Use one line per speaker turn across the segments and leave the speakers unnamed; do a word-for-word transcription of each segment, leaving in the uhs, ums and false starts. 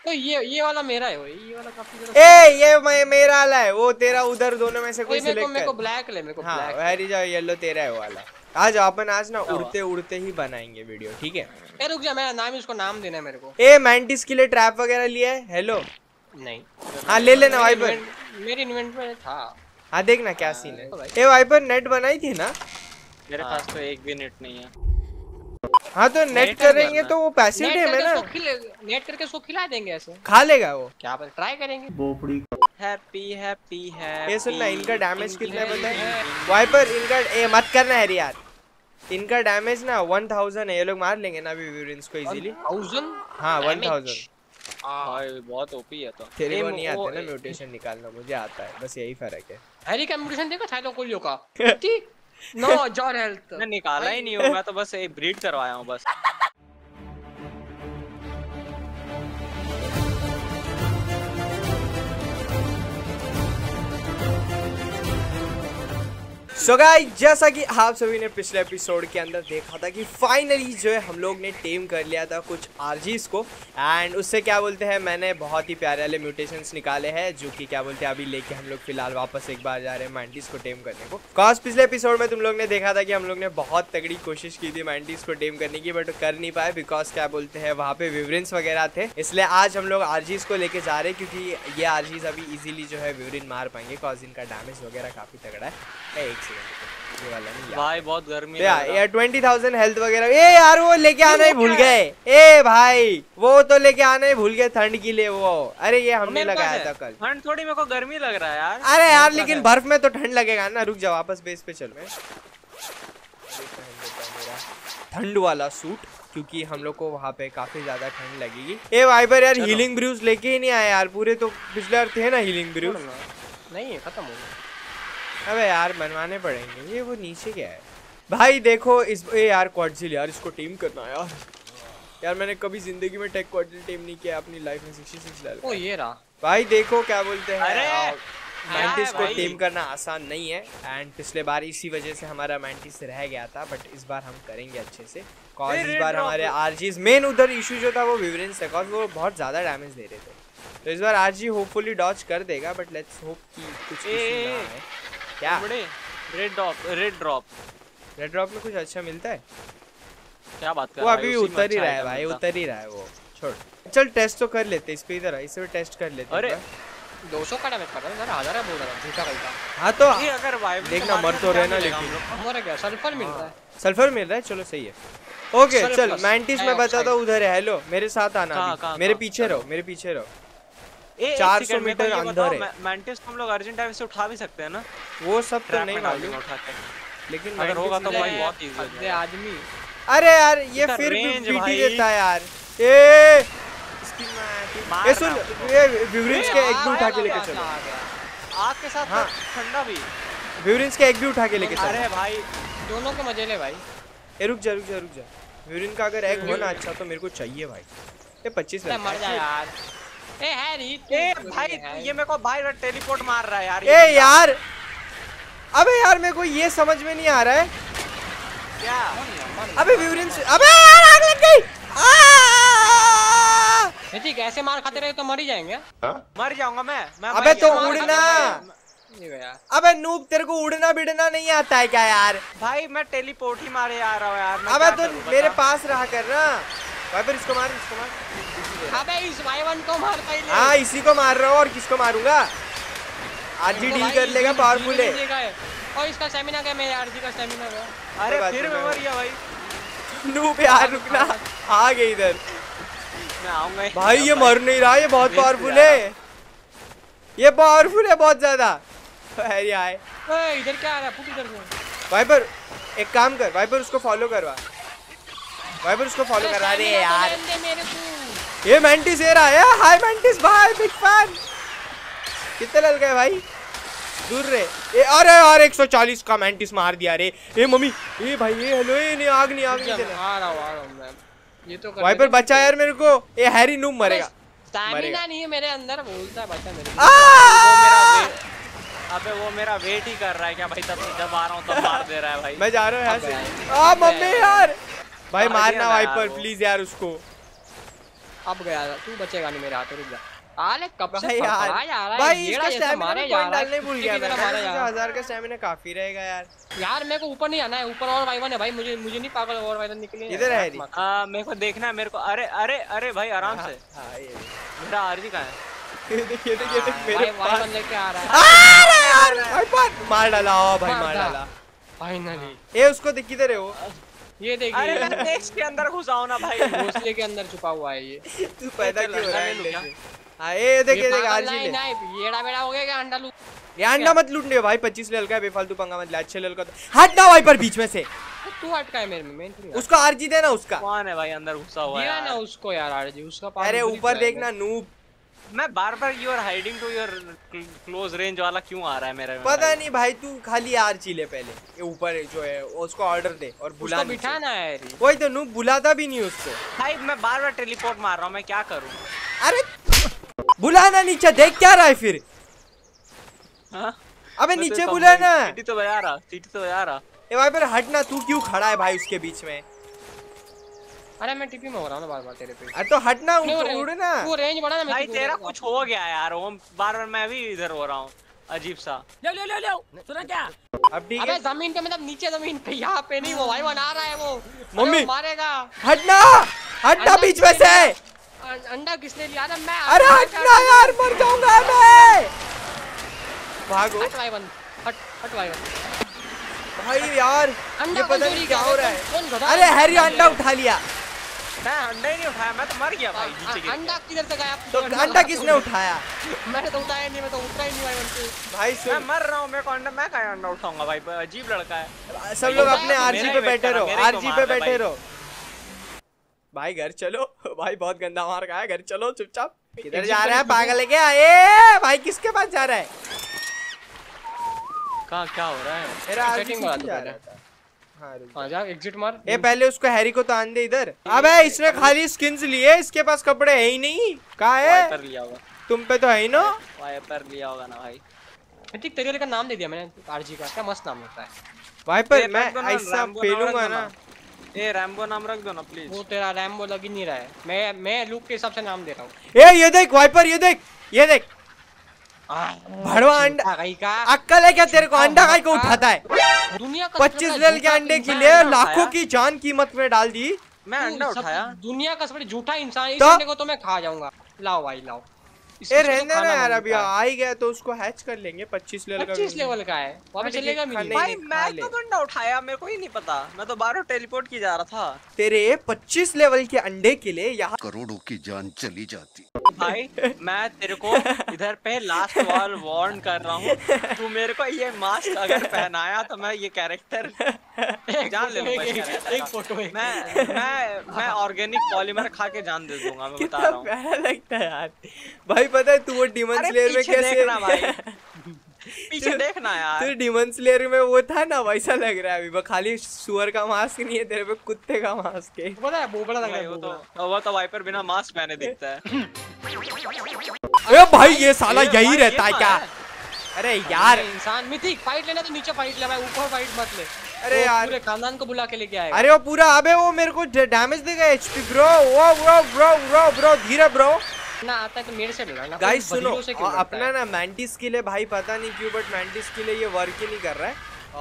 तो ये ये वाला मेरा है, ये वाला काफी ज्यादा।
ए ये मैं मेरा वाला है, वो तेरा उधर, दोनों में से कोई सिलेक्ट कर।
मेरे को ब्लैक ले, मेरे को ब्लैक।
हाँ वेरी जाओ, येलो तेरा है वाला। आज अपन आज ना उड़ते उड़ते ही बनाएंगे वीडियो, ठीक है?
ए रुक जा, मेरा नाम, इसको नाम देना है मेरे को।
ए मैंटिस के लिए ट्रैप वगैरह लिया है? हेलो
नहीं।
हाँ ले लेना वाइपर,
मेरी इन्वेंटरी में था।
हाँ देखना क्या सीन है। ए वाइपर नेट बनाई थी ना?
मेरे पास तो एक भी नेट नहीं है।
हाँ तो नेट करेंगे तो वो पैसिव है ना,
नेट करके उसको खिला देंगे, ऐसे
खा लेगा वो।
क्या पर ट्राई करेंगे।
बोपड़ी हैप्पी हैप्पी है।
ये सुनना, इनका डैमेज कितना है पता है वाइपर? इनका ए मत करना है यार, इनका डैमेज ना वन थाउजेंड है। ये लोग मार लेंगे ना अभी विवरेंस को इजीली।
थाउजेंड?
हाँ वन थाउजेंड।
भाई बहुत ओपी है। तो
तेरे को नहीं आता ना म्यूटेशन निकालना, मुझे आता है, बस यही फर्क है।
हैरी का म्यूटेशन देखो साइलो कोलियो का। नो जॉर हेल्थ
मैं निकाला ही नहीं हूँ, मैं तो बस एक ब्रीड करवाया हूँ बस।
सो गाइस, जैसा कि आप सभी ने पिछले एपिसोड के अंदर देखा था कि फाइनली जो है हम लोग ने टेम कर लिया था कुछ आरजीज को, एंड उससे क्या बोलते हैं मैंने बहुत ही प्यारे वाले म्यूटेशंस निकाले हैं, जो कि क्या बोलते हैं अभी लेके हम लोग फिलहाल वापस एक बार जा रहे हैं मैंटिस को टेम करने को। कॉज पिछले एपिसोड में तुम लोग ने देखा था कि हम लोग ने बहुत तगड़ी कोशिश की थी मैंटिस को टेम करने की, बट कर नहीं पाए बिकॉज क्या बोलते हैं वहाँ पे विवरेंस वगैरह थे। इसलिए आज हम लोग आरजीज को लेके जा रहे हैं, क्योंकि ये आरजीज अभी इजीली जो है विवरेन मार पाएंगे, कॉज इनका डैमेज वगैरह काफी तगड़ा है। एक ये वाला नहीं
भाई बहुत गर्मी
है यार, ट्वेंटी थाउजेंड हेल्थ वगैरह। ए यार वो लेके आना ही भूल गए। ए भाई वो तो लेके आना ही भूल गए ठंड के लिए वो। अरे ये हमने लगाया था कल।
ठंड थोड़ी, मेरे को गर्मी लग रहा है यार।
अरे यार लेकिन बर्फ में तो ठंड लगेगा ना। रुक जाओ वापस बेस पे चल। मैं ठंड वाला सूट, क्योंकि हम लोग को वहाँ पे काफी ज्यादा ठंड लगेगी। ए वाइपर यार हीलिंग ब्रूज लेके ही नहीं आया यार, पूरे तो पिछले बार थे ना हीलिंग ब्रूज।
नहीं है, खत्म हो गया।
अबे यार बनवाने पड़ेंगे। ये वो नीचे क्या है भाई? देखो इस ए यार क्वाड्जिल यार, इसको टीम करना है यार। यार मैंने कभी जिंदगी में टेक क्वाड्जिल टीम नहीं किया अपनी लाइफ में। Sixty six level.
ओ ये रहा
भाई, देखो क्या बोलते हैं,
अरे
मैंटिस को टीम करना आसान नहीं है, एंड पिछले बार इसी वजह से हमारा मैंटिस रह गया था, बट इस बार हम करेंगे अच्छे से। कॉज इस बार हमारे आरजीज मेन उधर इशू जो था वो विवरेंस है, कॉज वो बहुत ज्यादा डैमेज दे रहे थे। तो इस बार आरजी होपफुली डॉज कर देगा, बट लेट्स होप कि कुछ इशू ना आए। क्या
red drop? Red drop
red drop में कुछ अच्छा मिलता है?
क्या बात कर
वो अभी उतर ही रहा है भाई, उतर ही रहा है वो। छोड़, चल टेस्ट तो कर लेते इस पे, इधर इसे भी टेस्ट कर लेते।
अरे दो सौ का डैमेज कर रहा है यार, हजार है बोल रहा है झूठा गलता।
हां तो
ये अगर वाइब
देखना मर तो रहना, लेकिन
हमारा क्या सल्फर मिल रहा है?
सल्फर मिल रहा है, चलो सही है। ओके चल मैंटिस में बताता हूं, उधर है। हेलो मेरे साथ आना, मेरे पीछे रहो, मेरे पीछे रहो। चार सौ मीटर अंदर है
मैंटिस को। हम लोग अर्जेंट टाइम से उठा भी सकते हैं ना?
वो सब तो नहीं मालूम, लेकिन
अगर होगा तो भाई बहुत इजी है
आदमी।
अरे यार ये फिर भी पीटी देता है यार। ए इसकी मां, ये सुन, ये विवरेंस के एक भी उठा के लेके चलो।
आग के साथ ठंडा भी।
विवरेंस के एक भी उठा के लेके चलो।
अरे भाई
दोनों के मजे ले भाई।
ए रुक जा रुक जा रुक जा। विवरेन का अगर एग हो ना अच्छा तो मेरे को चाहिए भाई। ये पच्चीस
लगता है। मर जा यार। ए हैरी,
ए भाई ये मेरे को भाई टेलीपोर्ट मार रहा है यार।
ए यार अबे यार मेरे को ये समझ में नहीं आ रहा है
क्या।
अबे विवरेंस, अबे यार आग लग गई।
ठीक, ऐसे मार खाते रहे तो मर ही जाएंगे।
मर जाऊंगा मैं, मैं
अबे तो उड़ना। अबे नूब, तेरे को उड़ना बिड़ना नहीं आता है क्या यार?
भाई मैं टेलीपोर्ट ही मारे आ रहा हूँ यार।
अबे तो मेरे पास रहा कर ना। वाइपर इसको मार, इसको मार।
अबे इस वाइवन को मार पहले।
हाँ इसी को मार रहा हूँ, और किसको मारूंगा? आरजी डील कर लेगा, पावरफुल है।
और इसका स्टैमिना क्या? मेरे आरजी का स्टैमिना क्या?
अरे फिर मैं मर गया भाई।
नूब यार रुकना, आ गए इधर।
मैं आऊंगा
भाई, ये मर नहीं रहा, ये बहुत पावरफुल है, ये पावरफुल है बहुत ज्यादा। अरे आए
इधर क्या आ रहा है? पुट इधर से।
वाइपर एक काम कर, वाइपर उसको फॉलो करवा, वाइपर उसको फॉलो करा। अरे यार ये मैंटिस ये रहा है। हाय मैंटिस भाई, बिग फैन। कितने लग गए भाई? दूर रे। ए अरे यार एक सौ चालीस का मैंटिस मार दिया रे। ए मम्मी, ए भाई, ये हेलो, ये नहीं आग नहीं आग नहीं देना।
आ रहा हूं आ रहा हूं मैं। ये तो
वाइपर बचा यार मेरे को। ए हैरी नूब मरेगा।
स्टैमिना नहीं है मेरे अंदर, बोलता है बचा मेरे को।
वो मेरा वेट, अबे वो मेरा वेट ही कर रहा है क्या भाई? तब जब आ रहा हूं तब मार दे रहा है भाई।
मैं जा रहा हूं यहां से। आ मम्मी यार, भाई मारना वाइपर प्लीज यार उसको।
अब गया तू बचेगा नहीं मेरे हाथ रुक जा। आले कब से
भाई यार
फड़फड़ा जा रहा है
भाई
येड़ा
इसका
जैसे
स्टैमिना
मारे
में
जा
पॉइंट
रहा है,
डालने भूल
कुत्ते
गया
की
मैं।
तरह मारे जा रहा है।
हजार का स्टैमिना काफी रहेगा यार।
यार मेरे को ऊपर नहीं आना है, ऊपर और वाइवन है भाई, मुझे मुझे नहीं पागल और वाइवन निकली
इधर है हरी।
हाँ मेरे को देखना है मेरे को। अरे अरे अरे भाई आराम से।
हाँ ये
मेरा आरजी कहाँ है?
ये देख ये देख ये देख
भाई
मेरे पास
वाइवन लेके आ रहा है
अरे यार भाई पर मार डाला ओ भाई
मार
मार
डाला।
डाला।
फाइनली।
ये उसको देख किधर है वो?
ये
अरे
देखिए
मैं नेक्स्ट के अंदर घुसा हूं ना भाई।
घोंसले के अंदर छुपा हुआ है ये।
तू पैदा
चल,
क्यों हो रहा है
अंडा ले
अंडे
लूं
से? हाँ ये देख ये देख
पागल
आरजी
नहीं
ले।
नहीं येड़ा बेड़ा हो गया क्या अंडा लू?
ये अंडा मत लूटने भाई, पच्चीस लेवल का है, बेफालतू पंगा मत ले। अच्छे लेवल का तो हट ना भाई पर बीच में से।
तू अटका है मेरे में मैं नहीं
उसको आरजी देना उसका।
कौन है भाई अंदर घुसा हुआ
दिया
है
ना
यार?
उसको यार आरजी उसका पास
अरे ऊपर देखना नूब।
मैं बार बार you are hiding to your close range वाला क्यों आ रहा है मेरे में?
पता नहीं भाई तू खाली आरजी ले पहले। ये ऊपर जो है उसको ऑर्डर दे और बुला
उसको
नीचे।
बिठाना है यार।
वही तो नूब बुलाता भी नहीं उसको।
भाई मैं बार बार टेलीपोर्ट मार रहा हूँ, मैं क्या करूँ?
अरे बुलाना नीचे, देख क्या रहा है फिर?
हाँ?
अबे
मैं
नीचे
तो
बुलाना।
सीटी तो बजा रहा, सीटी तो बजा रहा।
ए भाई पर हटना, तू क्यों खड़ा है भाई उसके बीच में?
अरे मैं टीपी में हो रहा हूँ ना बार बार तेरे पे।
अरे तो हटना,
क्यों रे-
उड़ना।
तू रेंज बढ़ा ना मैं
भाई
तुझे
तेरा
उड़ाऊंगा।
कुछ हो गया यार, वो बार बार मैं भी इधर हो रहा हूँ अजीब सा।
ले ले ले ले सुना क्या?
अब ठीक
अबे
है
जमीन पे मतलब नीचे जमीन पे, यहाँ पे नहीं। वो भाई बना रहा है वो।
मम्मी।
अरे वो मारेगा।
हटना, हटना बीच में से।
अं- अंडा किसने लिया था? मैं।
अरे हटना यार, मर जाऊंगा मैं। भागो
हट भाई बंद। हट हट भाई बंद।
भाई यार,
अंडा
ये पता
कौन
नहीं
चोरी
क्या
कर
हो
रहा
रहा
है? कौन
है।
गधा
अरे
अंडा
हैरी
उठा
अंडा
लिया?
उठा लिया।
मैं अंडा ही नहीं उठाया, मैं तो मर गया भाई नीचे गिर
अंडा किधर से गया?
तो अंडा किसने उठाया?
मैंने तो उठाया नहीं, मैं तो उठा ही नहीं भाई बंद।
भाई
के। मैं
सुन,
मर रहा हूँ, मेरे को अंडा, मैं कहाँ अंडा उठाऊंगा भाई? अजीब लड़का है।
सब लोग अपने
मेरा
आरजी
ही
पे
वेट
बैठे
कर रहा,
रहो,
मेरा ही तो
आरजी
मार
पे
रहा है
बैठे
भाई।
रहो। भाई घर चलो भाई, बहुत गंदा मार खाया। घर चलो चुपचाप। किधर जा रहा है पागल है क्या? ए भाई किसके पास जा रहा है?
कहाँ क्या हो रहा है?
मेरा आरजी
सेटिंग
पीछे
बना दो
जा
पहले।
रहा था। हाँ रुक।
हाँ जा एग्जिट मार।
ए पहले उसको हैरी को तो आन दे इधर। अबे इसने खाली स्किन्स लिए, इसके पास कपड़े है ही नहीं। कहाँ है?
वाइपर लिया होगा,
तुम पे तो है ही ना।
वाइपर लिया होगा ना भाई।
ठीक तेरे का नाम दे दिया मैंने आरजी का, क्या मस्त नाम होता है।
भाई पर
ये
मैं
रख दो ना,
ऐसा
रैम्बो नाम
पेलूंगा
रख दो
ना।
ए रैम्बो नाम रख दो ना प्लीज।
वो तेरा रैम्बो लग ही नहीं रहा है। मैं मैं लुक के हिसाब से नाम दे रहा हूँ।
ए ये देख वाइपर, ये देख ये देख। भड़वा अंडा,
गई का
अक्कल है क्या तेरे को? अंडा काहे को उठाता है?
दुनिया का
पच्चीस लेवल के अंडे के लिए लाखों की जान कीमत में डाल दी।
मैं अंडा उठाया।
दुनिया का सबसे झूठा इंसान। इस
तो?
अंडे को तो मैं खा जाऊंगा। लाओ भाई लाओ। इस-
ए
इसको तो
रहने ना
खाना
यार,
नहीं
अभी
होता है।
आ ही गया तो उसको हैच कर लेंगे। पच्चीस लेवल का
पच्चीस लेवल का है, वहाँ पे
हाँ,
चलेगा
लेकिन
मिली।
खाने-
भाई
नहीं, खा
मैं
ले।
तो अंडा उठाया, मेरे को ही नहीं पता। मैं तो बारह टेलीपोर्ट की जा रहा था।
तेरे पच्चीस लेवल के अंडे के लिए यहाँ
करोड़ों की जान चली जाती।
भाई मैं तेरे को इधर पे लास्ट वॉल वार्न कर रहा हूँ, तू मेरे को ये मास्क अगर पहनाया तो मैं ये कैरेक्टर जान ले लूंगा। इस
एक
character का।
फोटो एक
मैं मैं मैं ऑर्गेनिक पॉलीमर खा के जान दे दूंगा, मैं बता
कितना
रहा हूँ।
प्यारा लगता है यार। भाई पता है तू वो डिमन
अरे
स्लेयर में
पीछे
कैसे
देखना भाई, पीछे देखना
तू
यार।
डिमन स्लेयर में वो था ना, वैसा लग रहा है अभी। वो खाली सुअर का मास्क नहीं है तेरे पे, कुत्ते का मास्क है।
पता है बोबड़ा लग रहा
भाई
है
वो
बोबड़ा।
तो वो तो वाइपर बिना मास्क पहने दिखता है।
ए भाई ये साला
ये
यही
भाई,
रहता है
ये
क्या?
है।
अरे यार,
ये इंसान मिथिक फाइट लेना तो नीचे फाइट ले भाई, ऊपर फाइट मत ले।
अरे
वो
यार।
पूरे खानदान को बुला के लेके आएगा।
अरे वो पूरा, अबे वो मेरे को डैमेज देगा एचपी ब्रो। वो ब्रो ब्रो ब्रो ब्रो धीरे ब्रो।
ना आता है तो मेरे से लड़ना।
गाइस सुनो,
बदलियों से क्यों लड़ता
अपना
है?
ना मैंटिस के लिए भाई पता नहीं क्यों, बट मैंटिस के लिए ये वर्क ही नहीं कर रहा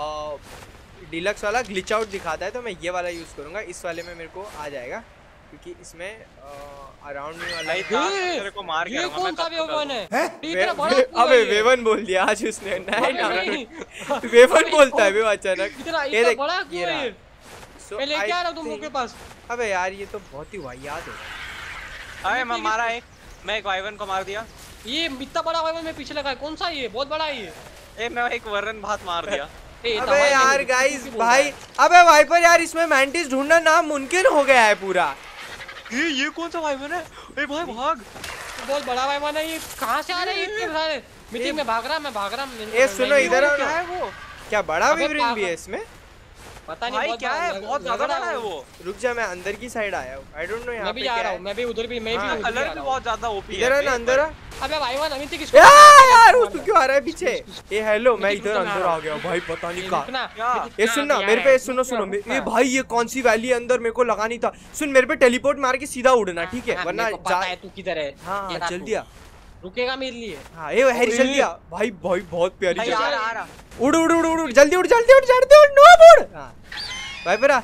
है। डिलक्स वाला ग्लिच आउट दिखाता है, तो मैं ये वाला यूज करूंगा। इस वाले में मेरे को आ जाएगा, क्योंकि इसमें अराउंड में वाला
भाई था, तेरे को मार के
ये
रहूंगा,
कौन
मैं
सा
कब तक
वेवन
करूँ?
है?
वे-
इतना बड़ा
वे-
क्यों
अबे
है ये?
वेवन बोल दिया आज उसने। नहीं ना
नहीं।
वेवन बोलता है वे अचानक।
इतना
ये
इतना
देख,
बड़ा
ये
क्यों है
रहा।
ये?
So,
मैं लेके
I
आ रहा हूँ तुम लोग
think-
के पास।
अबे यार ये तो बहुत ही वाहियात है।
अरे मैं मारा एक, मैं एक वाइवन को मार दिया।
ये इतना बड़ा वेवन में पीछे लगा है, कौन सा ये? बहुत बड़ा है ये।
ए मैं एक वर्रन भात मार दिया।
ए, ये
अबे
तमाम
यार
नहीं,
गाइस
किसी को बोल रहा
भाई,
है।
अबे वाइपर यार, इसमें मैंटिस ढूंढना नामुमकिन हो गया है पूरा।
ये ये कौन सा वाइवन है? ए भाई भाग।
बहुत बड़ा वेवन है ये। कहाँ से आ रहे हैं इतने सारे? मिथिक में भाग रहा मैं भाग रहा मैं
ए, सुनो, इधर आओ
क्या
ना।
है वो?
क्या बड़ा
अबे
विवरण भी है
पागल।
इसमें?
पता नहीं
भाई
बहुत
क्या
बड़ा
है?
लग-
बहुत
लग
ज्यादा
रहा
बड़ा है वो।
रुक जा, मैं अंदर की साइड आया हूँ। आई डोंट नो यहाँ
मैं
पे
भी जा
क्या
रहा
है।
हूँ, मैं भी उधर भी मैं भी
हाँ,
उधर भी
कलर
आ
भी
रहा
बहुत ज्यादा ओपी है।
इधर आ ना,
पे,
अंदर आ।
पर
अबे भाई वन अमित किसको
यार वो तू क्यों आ रहा है पीछे? ये हेलो मैं इधर अंदर आ गया भाई, पता नहीं कहाँ। ये सुन ना मेरे पे, सुनो सुनो ये भाई ये कौन सी वैली अंदर, मेरे को लगा नहीं था। सुन मेरे पे टेलीपोर्ट मार के सीधा उड़ना, ठीक है? वरना
तू किधर है।
हाँ जल्दी आ,
रुकेगा मेरे लिए।
हाँ ये हैरी जल्दी आ भाई, भाई बहुत प्यारी
भाई
जगह।
आ रहा आ रहा
उड़ उड़ उड़ उड़ जल्दी उड़ जल्दी उड़ जल्दी उड़, नो उड़। हाँ भाई पर आ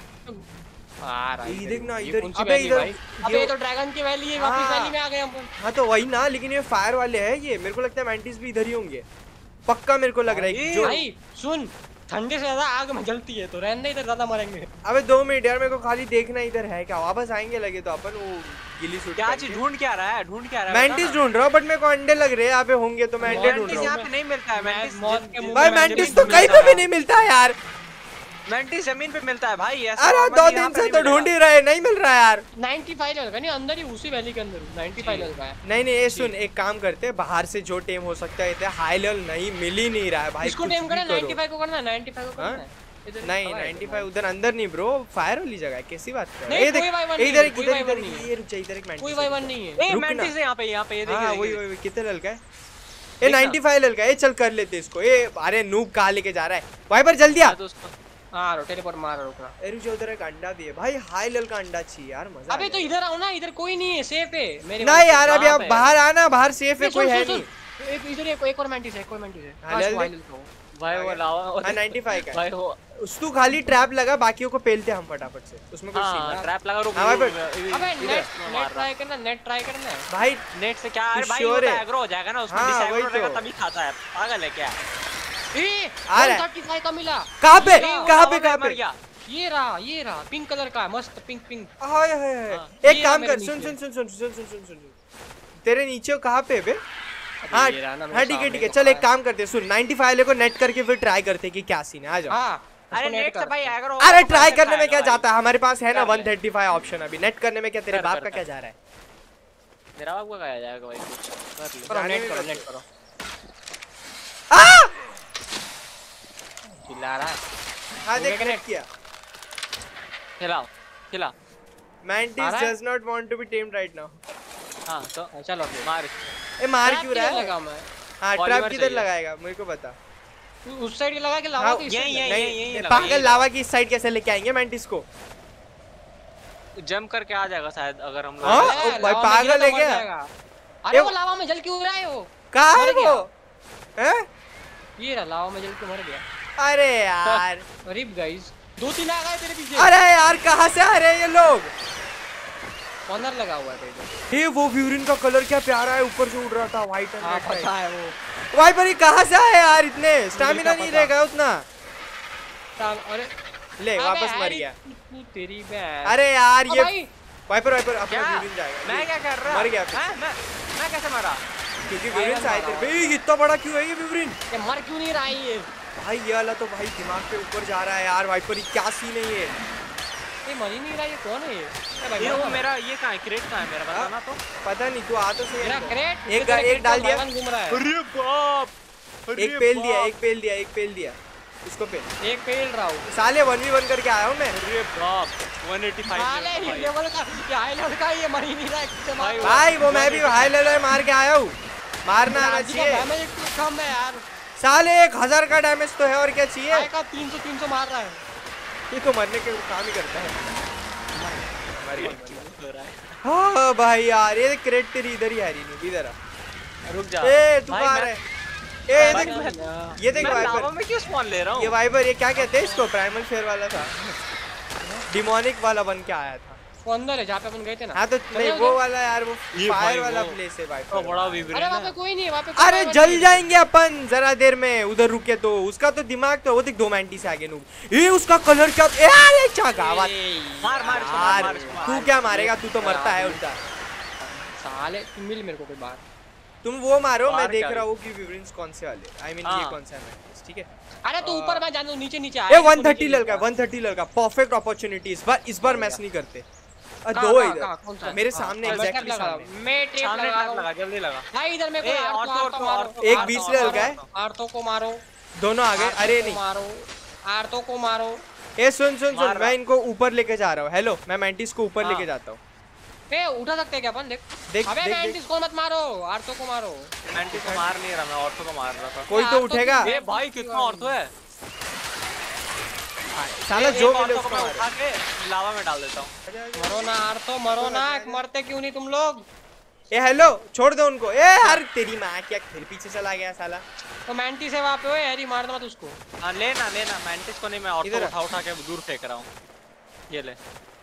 आ रहा है
ये देख ना
ये
इधर,
कौन सी
अबे
वैली
इधर
भाई? अबे ये तो ड्रैगन की वैली है, वापस
हाँ।
वैली में आ गए हम।
हाँ तो वही ना, लेकिन ये फायर वाले हैं ये, मेरे को लगता है मैंटिस भी इधर ही होंगे पक्का, मेरे को लग रहा है कि जो।
भाई सुन, ठंडे से ज्यादा आग में जलती है तो रहने इधर ज्यादा मरेंगे।
अबे दो मिनट यार, मेरे को खाली देखना इधर है क्या, वापस आएंगे लगे तो अपन वो गिली सूट
क्या चीज ढूंढ क्या रहा है? ढूंढ क्या रहा है?
मैंटिस ढूंढ रहा हूँ, बट मेरे को अंडे लग रहे हैं यहाँ पे होंगे तो मैं अंडे ढूंढ
मैंटिस
रहा
यहाँ
हूँ
पे नहीं मिलता है। मैंटिस
मौत के मुंह
भाई,
में
मैंटिस तो कहीं पे भी नहीं मिलता है यार।
मैंटिस जमीन पे मिलता है भाई, ऐसा
अरे
normally
दो
यहाँ
दिन
पे
से
नहीं
तो
मिलेगा।
ढूंढ ही रहे, नहीं मिल रहा है यार।
पचानवे लेवल का नहीं, अंदर ही उसी वैली के अंदर पचानवे लेवल का है।
नहीं नहीं ये सुन, एक काम करते हैं, बाहर से जो टेम हो सकता है, हाई लेवल नहीं मिल ही नहीं रहा है भाई।
इसको
कुछ
टेम
भी
करना,
करो।
पचानवे को करना, पचानवे को करना
हाँ?
है। इधर
नहीं
हवा है
पचानवे उधर अंदर नहीं ब्रो, फायर वाली जगह है, कैसी बात कर रहा
नहीं,
है? ये
कोई
देख
वाइवन नहीं
इधर
है, कोई
इधर
वाइवन
इधर
नहीं है।
ये रुक जा, इधर एक मैंटिस
कोई
है।
वाइवन नहीं है।
ए
रुक ना।
मैंटिस है यहाँ पे, यहाँ पे ये
हाँ
देखिए
वही
देखिए।
वही कितने लल का है ये? पचानवे लल का है, चल कर लेते इसको। ये अरे नूब कहाँ लेके जा रहा है भाई, पर जल्दी आ।
हाँ, तो उसको
हां रो टेलीपोर्ट मार रुकना।
अरे रुक जा, उधर एक अंडा भी है भाई, हाई लेवल का अंडा चाहिए यार, मजा
अबे तो इधर आओ ना, इधर कोई नहीं है, सेफ है मेरे।
नहीं यार, अभी
कहाँ
आप
पे?
बाहर आना, बाहर सेफ है, कोई है नहीं।
एक इधर एक एक और मैंटिस है, एक और मैंटिस है।
हाँ, ले ले।
भाई वो लावा
हाँ पचानवे का है।
भाई वो
उस तू खाली ट्रैप लगा, बाकियों को पेलते हम फटाफट से, उसमें कोई सीन
हाँ
नहीं।
ट्रैप लगा, रुक
हाँ, भाई,
रुक,
भाई,
रुक,
अबे
इधर
नेट
मार
नेट
रहा।
ट्राई करना, नेट ट्राई करना है
भाई
नेट से क्या? अरे
तू
भाई वो
sure
तो
है?
एग्रो हो जाएगा ना, उसमें
हाँ,
डिसएग्रो
वही
रहेगा
तो।
तभी खाता है, पागल है क्या?
ए
आ रहा है।
एक सौ पैंतीस का मिला।
कहाँ पे
ये
कहाँ
वो
पे कहाँ
मर
पे?
गया।
ये रहा ये रहा पिंक कलर का, मस्त पिंक पिंक।
हाय हाय हाय।
हाँ,
एक
ये
काम
मेरे
कर, सुन
नीचे।
सुन सुन सुन सुन सुन सुन सुन तेरे नीचे कहाँ पे बे? हाँ
ये रहा ना मेरे
हाँ ठीक है
सामने
ठीक है,
तो
चल एक
है।
काम करते हैं, सुन पचानवे को नेट करके फिर ट्राई करते हैं कि क्या सीन है, आ जाओ।
हां
अरे नेट से भाई एग्रो
अरे ट्राई करने में क्या जाता है, हमारे पास है ना एक सौ पैंतीस ऑप्शन, अभी नेट करने में क्या तेरे
कर,
बाप
कर,
का
कर।
क्या जा रहा है?
मेरा बाप का क्या जाएगा भाई, कर ले।
करो
जाने
नेट
में
करो
मत
नेट
करो।
करो।
आ!
चिल्ला रहा है।
हाँ
हो
देख
गया
नेट
connect?
किया।
खिलाओ खिला।
आ
मैंटिस
रहा है?
Does not want to be tamed right now.
हाँ तो
चलो फिर
मार।
ए मार
Trap
क्यों रहा
किधर
है?
लगा मैं?
हाँ
Polymer
ट्रैप किधर
चाहिए।
लगाएगा मेरे को बता।
तू उस साइड लगा के लावा
हाँ,
के इस
यहीं,
side
यहीं,
लगा?
यहीं, यहीं
नहीं
लगा,
पागल,
यहीं
लावा की इस साइड कैसे लेके आएंगे मैंटिस को?
जंप करके आ जाएगा शायद अगर हम लोग।
हाँ?
अरे,
ओ, भाई
लावा में
पागल
गिरा तो
है
मर
क्या?
जाएगा। अरे
ये
वो
वो-
लावा में जल क्यों रहा है वो?
कहाँ है
मर गया।
वो? हैं?
ये रहा लावा में जल के मर गया।
अरे यार
रिप गाइस, दो तीन आ गए तेरे पीछे।
अरे यार कहाँ से आ रहे हैं ये लोग?
कॉर्नर लगा हुआ है कहीं।
ये वो व्यूरिन का कलर क्या प्यारा है, ऊपर से उड़ रहा था व्हाइट एंड
हां
रेड
पता है वो।
भाई पर ये कहाँ से आए यार, इतने स्टैमिना नहीं
पता।
रहेगा उतना।
अरे
ले
अबे
वापस मर
अरे,
गया।
तू तेरी बैग।
अरे यार
ओ
ये
भाई,
वाइपर वाइपर अपना
क्या?
व्यूरिन जाएगा।
मैं क्या कर रहा?
मर गया फिर।
हैं? मैं मैं कैसे मरा?
क्योंकि
भाई,
व्यूरिन से आए थे।
मारा।
भाई इतना बड़ा क्यों है ये व्यूरिन?
ये मर क्यों नहीं रहा है ये?
भाई ये वाला तो भाई दिमाग पे ऊपर जा रहा है यार, वाइपर ये क्या सीन है ये?
ये मर ही नहीं रहा, ये कौन है ये? अरे भाई,
ये
मर
वो
रहा।
मेरा ये कहाँ है? क्रेट कहाँ है मेरा? बताना तो।
पता नहीं, तू आ तो सही
मेरा
है।
क्रेट
एक गा- एक डाल दिया।
घूम रहा है।
अरे बाप! अरे
एक पेल दिया,
बाप!
एक पेल दिया, एक पेल दिया। इसको पेल।
एक पेल रहा हूँ।
साले वन वी वन करके आया हूँ मैं।
अरे बाप! एक सौ
साले
पचासी
ये लेवल का, ये हाई लेवल का, ये मर ही नहीं रहा है, किससे मार
भाई,
रहा है?
भाई वो मैं भी हाई लेवल मार के आया हूँ, मारना आना
राजी का
चाहिए।
डैमेज इतना कम है यार।
साले एक हजार का डैमेज तो है, और क्या चाहिए?
हाई का तीन सौ तीन सौ मार रहा है।
ये तो मरने के काम ही करता है। मर गया, मर गया।
हो रहा है।
हाँ भाई यार ये क्रेट तेरी इधर ही आ रही नहीं, इधर आ।
रुक जा।
ए तू
भाई,
कहाँ
मैं-
रहा है? ए
भाई,
देख
मैं-
ये देख
मैं लावा
वाइपर,
में क्यों स्पॉन ले रहा हूँ?
ये वाइपर ये क्या कहते हैं इसको? प्राइमल फेयर वाला था, डिमोनिक वाला बन के आया था।
वो अंदर है जहाँ पे अपन गए थे ना।
हाँ तो
चले
नहीं
जाओ
वो
उधर।
वाला यार, वो
ये
फायर
भाई
वाला
वो-
प्लेस है
तो
वाइपर।
बड़ा
अरे
विवरण
वहाँ पे
है।
कोई नहीं है, वहाँ पे कोई
अरे
वाइपर
जल
नहीं है।
जाएंगे अपन जरा देर में, उधर रुके तो उसका तो दिमाग तो वो देख दो मैंटी से आगे नूब। ये उसका कलर क्या यार, ये क्या गावा
मार मार इसको, मार
यार,
मार इसको,
तू
मार।
क्या मारेगा? तू तो मरता है उल्टा।
साले तुम मिल मेरे को कोई बात।
तुम वो मारो, मैं
मार
देख
क्या
रहा हूँ कि विवरेंस कौन से वाले, आई मीन ये
हाँ।
कौन सा है मैंटिस, ठीक है?
अरे तू ऊपर मैं जानता हूँ, नीचे नीचे
ये
आया।
एक सौ तीस लड़का, एक सौ तीस लड़का, परफेक्ट अपॉर्चुनिटी। इस बार इस बार मैच नहीं करते। अ,
कहाँ,
दो
कहाँ, कहाँ, कौन सा?
इधर मेरे
हाँ,
सामने
हाँ, मैं
एग्जैक्टली
trap लगा रहा
सामने।
हूँ। मैं ट्रैप
सामने
लगा रहा
ट्रैप
हूँ।
लगा, जल्दी लगा।
भाई इधर मेरे
ए,
को
ऑटो,
आर्तो
ऑटो,
मारो,
ऑटो,
एक
आर्तो,
बीच
आर्तो,
लेवल का है।
आर्तो को मारो,
दोनों आ गए।
आर्तो
अरे
को
नहीं,
मारो, आर्तो को मारो।
ए सुन सुन
मार
सुन,
रहा।
मैं इनको ऊपर लेके जा रहा हूँ। हेलो, मैं मैंटिस को ऊपर
हाँ।
लेके जाता हूँ।
ए उठा सकते हैं क्या अपन? देख
देख
अबे
देख,
मैंटिस को मत मारो, आर्थो को मारो।
मैंटिस को मार नहीं रहा मैं, ऑर्थो को मार रहा था।
कोई तो उठेगा।
ए भाई कितना ऑर्थो है
साला, जो मिले
ऑर्थो
उसको
को मैं
मारो।
उठा के लावा में डाल देता हूँ।
मरो ना आर्थो, मरो ना। मरते क्यों नहीं तुम लोग?
ए हेलो, छोड़ दो उनको। ए यार तेरी माँ, क्या फिर पीछे चला गया साला।
तो मैंटिस है वहाँ पे। ओए हैरी मार दो मत उसको।
हाँ लेना लेना, मैंटिस को नहीं, मैं ऑर्थो
इधर
उठा उठा के दूर फेंक रहा हूँ। ये ले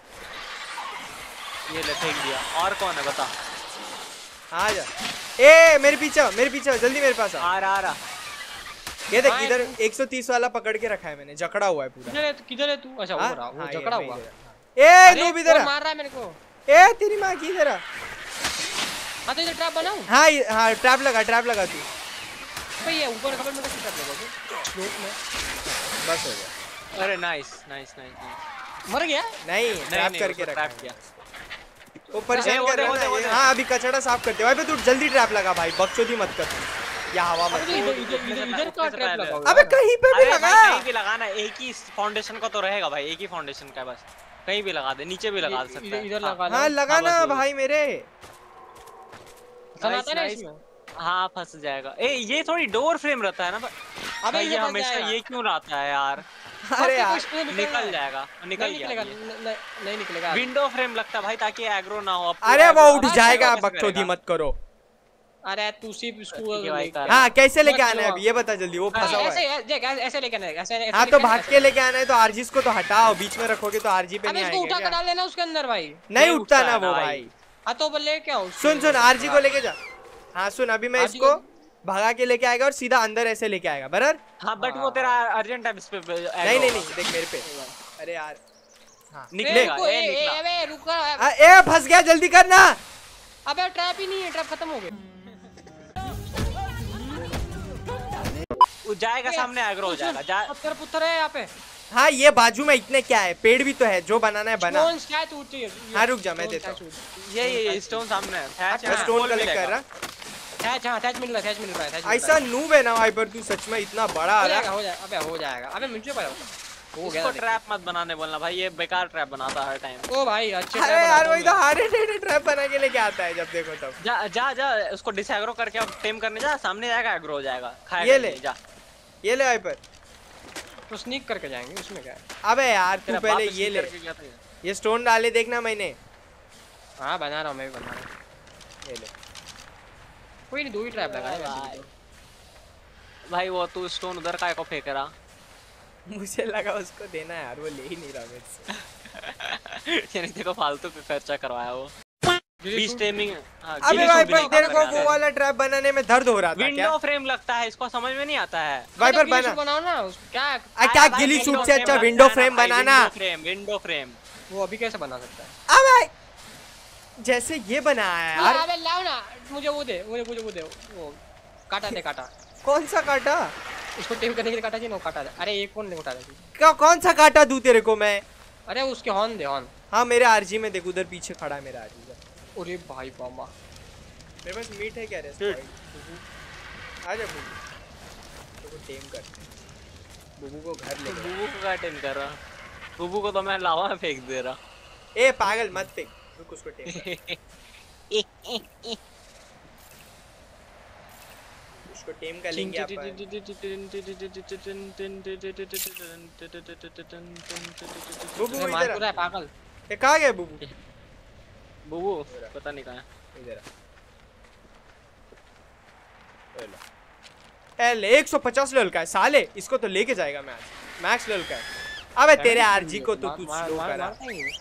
ये ले, फेंक दिया। और कौन है बता?
आ जा। ए मेरे पीछे मेरे पीछे जल्दी मेरे पास आ।
आ रहा आ रहा।
ये देख इधर एक सौ तीस वाला पकड़ के रखा है मैंने, जकड़ा हुआ है पूरा।
किधर है तू? किधर है तू? अच्छा वो रहा, वो जकड़ा हुआ।
ए नूब इधर
कौन
आ।
मार रहा है मेरे को?
ए तेरी माँ की इधर आ।
हाँ तो इधर ट्रैप बनाऊं?
हाँ ये- हाँ ट्रैप लगा, ट्रैप लगा तू।
भाई ये ऊपर खबर में कैसे ट्रैप लगाओगे? स्लोप में
बस हो गया।
अरे नाइस नाइस नाइस।
मर गया?
नहीं ट्रैप
नहीं,
करके
उसको
रखा
trap किया।
वो परेशान
अरे,
कर
वो दे,
रहा
वो दे,
है
वो
ना
दे।
ये। हाँ अभी कचड़ा साफ करते भाई पे, तू जल्दी ट्रैप लगा भाई, बकचोदी मत कर या हवा मत
अबे
कर।
इधर इधर इधर इधर का ट्रैप लगाओ।
अबे कहीं पे भी
अरे
लगा।
भाई कहीं भी लगाना, एक ही फाउंडेशन का तो रहेगा भाई, एक ही फाउंडेशन का है बस। कहीं भी लगा दे, नीचे भी लगा सकता है।
इधर लगा
हाँ लगा ना भाई मेरे।
आता ना इसमें।
हाँ फंस जाएगा। ए ये थोड़ी डोर फ्रेम रहता है ना।
अबे
भाई
ये
ये
फंस
हमेशा
जाएगा।
ये क्यों रहता है यार?
अरे यार
निकल जाएगा, निकल
नहीं निकलेगा,
गया।
न- न- नहीं निकलेगा।
विंडो फ्रेम लगता है भाई, ताकि एग्रो ना हो। अब
अरे
पूरा
वो
aggro-
उठ
आवाज
जाएगा,
कैसे
बकचोदी
करेगा?
मत करो।
अरे तू सिर्फ इसको
ठीक है भाई,
लेके-
कर।
हाँ कैसे लेके
मत
आना है
लो।
अभी ये बता जल्दी, वो
हाँ,
फंसा हुआ
ऐसे
है।
देख ऐसे ऐसे लेके आना है, ऐसे ऐसे
हाँ
लेके
तो
आना है,
भाग
ऐसे।
के लेके आना है तो आरजीस को तो हटाओ, बीच में रखोगे तो आरजी पे
अबे
नहीं
इसको उठा
आएगा
कर
क्या?
डाल लेना उसके अंदर भाई।
नहीं
नहीं
उठता
उठता
ना
है
वो
ना
भाई।
हाँ तो ले क्या उसको?
सुन सुन आरजी को लेके जा। हाँ सुन अभी मैं
आरजी
इसको
को-
भगा के लेके आएगा और सीधा अंदर ऐसे लेके आएगा बराबर।
हाँ बट वो तेरा अर्जेंट है इस पे।
नहीं नहीं नहीं देख मेरे पे। अरे यार हाँ
ए,
निकलेगा।
रुको,
ए
ए, ए,
निकला।
अबे रुको।
आ, ए फंस गया, जल्दी करना।
अबे ट्रैप ही नहीं है, ट्रैप खत्म हो गया।
वो जाएगा सामने, एग्रो हो जाएगा। जा
पत्थर पुत्थर है यहाँ पे।
हाँ ये बाजू में इतने क्या है, पेड़ भी तो है, जो बनाना है बना।
स्टोन क्या टूट चाहिए?
हाँ रुक जा मैं देता हूँ।
ये ये स्टोन सामने है। Thatch
मैं
है,
स्टोन
wall
कलेक्ट
मिलेगा।
कर रहा।
थैच, हाँ थैच मिल रहा है, थैच मिल रहा है, थैच मिल
ऐसा नूब है ना वाइपर तू, सच में इतना बड़ा आ
हो
रहा
जाएगा, हो जाएगा। अबे हो जाएगा। अबे मुझे पता हो गया।
उसको ट्रैप मत बनाने बोलना भाई, ये बेकार ट्रैप बनाता है हर टाइम।
ओ भाई अच्छे
अरे
trap
यार
बनाता
वही
हूँ
तो
मैं।
हार्ड एडेड ट्रैप बना के लेके आता है जब देखो तब।
जा जा जा उसको डिसएग्रो करके अब टेम करने जा, सामने जाएगा एग्रो हो जाएगा। खाएगा
ये ले।
नहीं, जा।
ये ले वाइपर।
तो स्नीक करके जाएंगे, उसमें क्या है?
अबे यार तू
तेरा
पहले
बाप
ये
स्नीक
ले,
करके गया था ये।
ये स्टोन डाले देखना मैंने।
हाँ बना रहा हूँ, मैं भी बना रहा हूँ।
ये ले।
कोई नहीं, दो ही ट्रैप लगा है वैसे भी तो।
भाई वो तू स्टोन उधर काय को फेंक रहा?
मुझे लगा उसको देना है यार, वो ले ही नहीं रहा मेरे से।
ये नहीं देखो फालतू का खर्चा करवाया वो। बीच टेमिंग।
अबे वाइपर तेरे को वो वाला ट्रैप बनाने में दर्द हो रहा था क्या?
विंडो फ्रेम लगता है, इसको समझ में नहीं आता है।
वाइपर
गिली
बना।
सूट बनाओ ना उस- क्या
आ, क्या गिली सूट से अच्छा विंडो फ्रेम बनाना।
फ्रेम विंडो फ्रेम
वो अभी कैसे बना सकता है?
अबे जैसे ये बनाया है यार।
अबे लाओ ना, मुझे वो दे, मुझे मुझे वो दे, वो काटा दे, काटा।
कौन सा काटा?
इसको टेम करने के लिए काटा चाहिए ना, वो काटा दे। अरे एक कौन नहीं उठा दे?
क्या कौन सा काटा दूं तेरे को मैं?
अरे उसके हॉर्न दे, हॉर्न।
हाँ मेरे आरजी में देख, उधर पीछे खड़ा है मेरा आरजी।
अरे भाई बाबा,
मेरे पास मीट है क्या रे? आ जा बुबू, तो टेम कर। बुबू को घर ले।
बुबू को क्या टेम कर रहा? बुबू को तो मैं लावा में फेंक दे रहा।
ए पागल मत फेंक, रुक उसको टेम कर। उसको टेम कर लेंगे अपन। बुबू
अरे
इधर
मार
आ।
रहा है पागल।
ए कहाँ गया बुबू?
बुबू पता नहीं कहाँ है।
इधर आ। एल एक सौ पचास लेवल का है साले, इसको तो लेके जाएगा मैं आज। मैक्स लेवल का है। अबे तेरे आरजी को तो तू स्लो करा।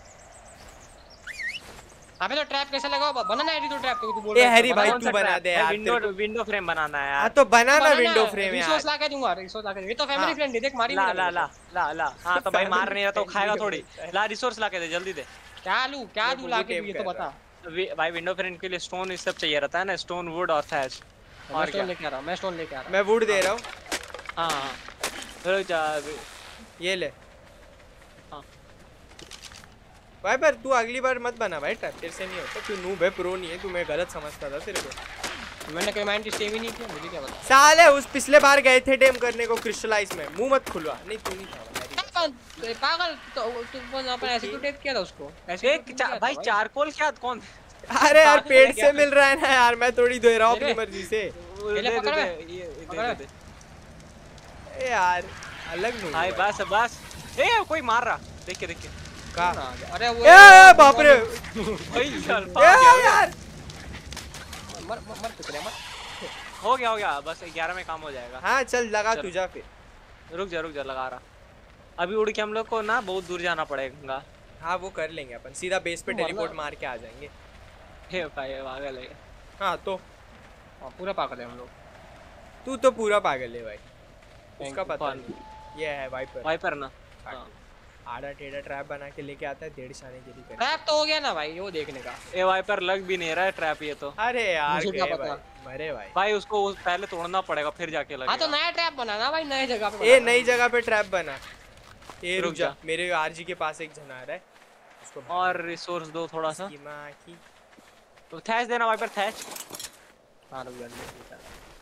अबे तो ट्रैप कैसे लगाओ? बनाना है तो ट्रैप, तो तू बोल
ए
रहा है
हैरी
तो
भाई
बनाओ।
तू बना दे यार।
विंडो
तेरे को-
विंडो फ्रेम बनाना है
हाँ
यार।
तो बना ना
बनाना
विंडो
है,
फ्रेम
रिसोर्स
यार।
ला के दूंगा, रिसोर्स ला के। ये तो फैमिली
हाँ।
फ्रेंड है, देख मारी
ला
नहीं
ला
लगा
ला
मुझे।
ला ला हाँ तो भाई मार नहीं रहा तो खाएगा थोड़ी। ला रिसोर्स ला के दे, जल्दी दे।
क्या लूं, क्या
मैं
दूं
बुबू
ला के?
टेम
ये तो
कर
बता।
वी- भाई विंडो फ्रेम के लिए स्टोन इस सब चाहिए रहता है ना, स्टोन वुड और थैच।
मैं
और
स्टोन
क्या?
लेके आ रहा हूं, मैं स्टोन लेके आ रहा
मैं वुड दे रहा हूँ।
हाँ हाँ रुक जा।
ये ले
हाँ।
भाई पर तू अगली बार मत बना भाई, ट्रैप तेरे से नहीं होता। तू नूब है, प्रो नहीं है। तू मैं गलत समझता था तेरे को।
हूं। मैंने कोई माइंड स्टे भी नहीं किया, मुझे क्या पता।
साले उस पिछले बार गए थे टेम करने को क्रिस्टलाइज में। मुंह मत खुलवा। नहीं तू नहीं था हैरी।
ए, पागल तो तू वहां पर ऐसे क्यों टेप किया था उसको ऐसे
एक चा, भाई चारकोल क्या कौन
अरे यार पेड़ से मिल रहा है ना यार, मैं थोड़ी दे रहा हूँ अपनी मर्जी से।
ले पकड़
दे,
ले
ये दे,
पकड़
दे, दे।
ए यार अलग नहीं
भाई बस बस ए कोई मार रहा देख के देख के
का
अरे वो
ए बाप रे
भाई चल
ए यार
मर मर मर टुकड़े मर
हो गया हो गया बस ग्यारह में काम हो जाएगा।
हाँ चल लगा
चल।
तू जा फिर।
रुक जा रुक जा लगा रहा। अभी उड़ के हम लोग को ना बहुत दूर जाना पड़ेगा।
हाँ वो कर लेंगे अपन, सीधा बेस पे टेलीपोर्ट मार के आ जाएंगे।
हे भाई पागल है।
हाँ तो
हाँ, पूरा पागल है हम लोग।
तू तो पूरा पागल है भाई,
Thank
उसका
you,
पता
कौन?
नहीं। ये है वाइपर।
वाइपर ना हाँ।
आड़ा टेढ़ा ट्रैप बना के लेके आता है, डेढ़ शाने के लिए।
ट्रैप तो हो गया ना भाई वो देखने का।
ए वाइपर लग भी नहीं रहा है ट्रैप ये तो।
अरे यार
मुझे क्या
गए
पता।
भाई, मरे भाई।
भाई उसको उस पहले तोड़ना पड़ेगा फिर जाके लगेगा।
हाँ तो नया ट्रैप बनाना भाई, नए जगह पे
ए
बनाना।
नई जगह पे ट्रैप बना। ए
रुक
रुक जा,
जा।
मेरे आरजी के पास एक जन आ रहा है, उसको
और रिसोर्स दो थोड़ा सा।
की मां की।
तो थैच देना वाइपर थैच।
हाँ रुक जा।